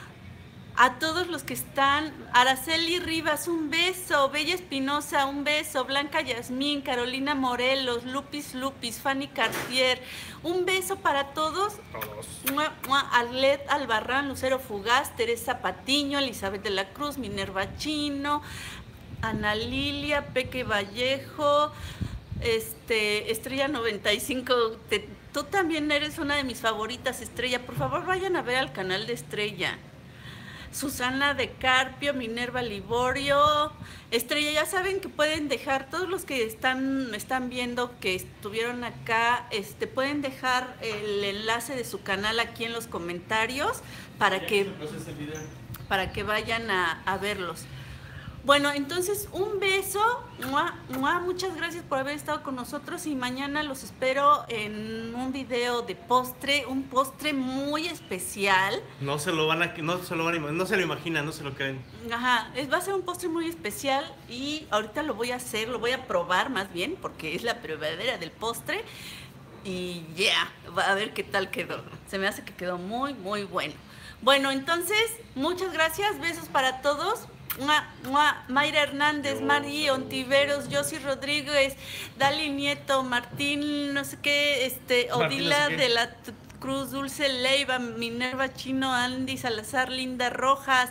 a todos los que están. Araceli Rivas, un beso. Bella Espinosa, un beso. Blanca Yasmín, Carolina Morelos, Lupis Lupis, Fanny Cartier, un beso para todos. Todos. Mua, mua. Arlet Albarrán, Lucero Fugaz, Teresa Patiño, Elizabeth de la Cruz, Minerva Chino, Ana Lilia, Peque Vallejo, este, Estrella noventa y cinco. Te, tú también eres una de mis favoritas, Estrella. Por favor, vayan a ver al canal de Estrella. Susana de Carpio, Minerva Liborio, Estrella, ya saben que pueden dejar, todos los que están, están viendo que estuvieron acá, este, pueden dejar el enlace de su canal aquí en los comentarios para que, para que vayan a, a verlos. Bueno, entonces un beso, ¡mua! ¡Mua! Muchas gracias por haber estado con nosotros y mañana los espero en un video de postre, un postre muy especial. No se lo van a, no se lo van a, no se lo imaginan, no se lo creen. Ajá, es, va a ser un postre muy especial y ahorita lo voy a hacer, lo voy a probar más bien porque es la probadera del postre y ya, yeah, va a ver qué tal quedó. Se me hace que quedó muy, muy bueno. Bueno, entonces, muchas gracias, besos para todos. Mua, mua. Mayra Hernández, Mari Ontiveros, Josi Rodríguez, Dali Nieto, Martín, no sé qué, este, Odila no sé qué. de la Cruz, Dulce Leiva, Minerva Chino, Andy Salazar, Linda Rojas,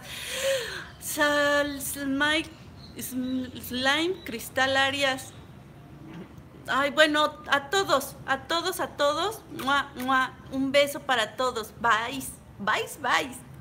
Sal, Mike, Slime, Cristal Arias. Ay, bueno, a todos, a todos, a todos, mua, mua. Un beso para todos. Bye, bye, bye.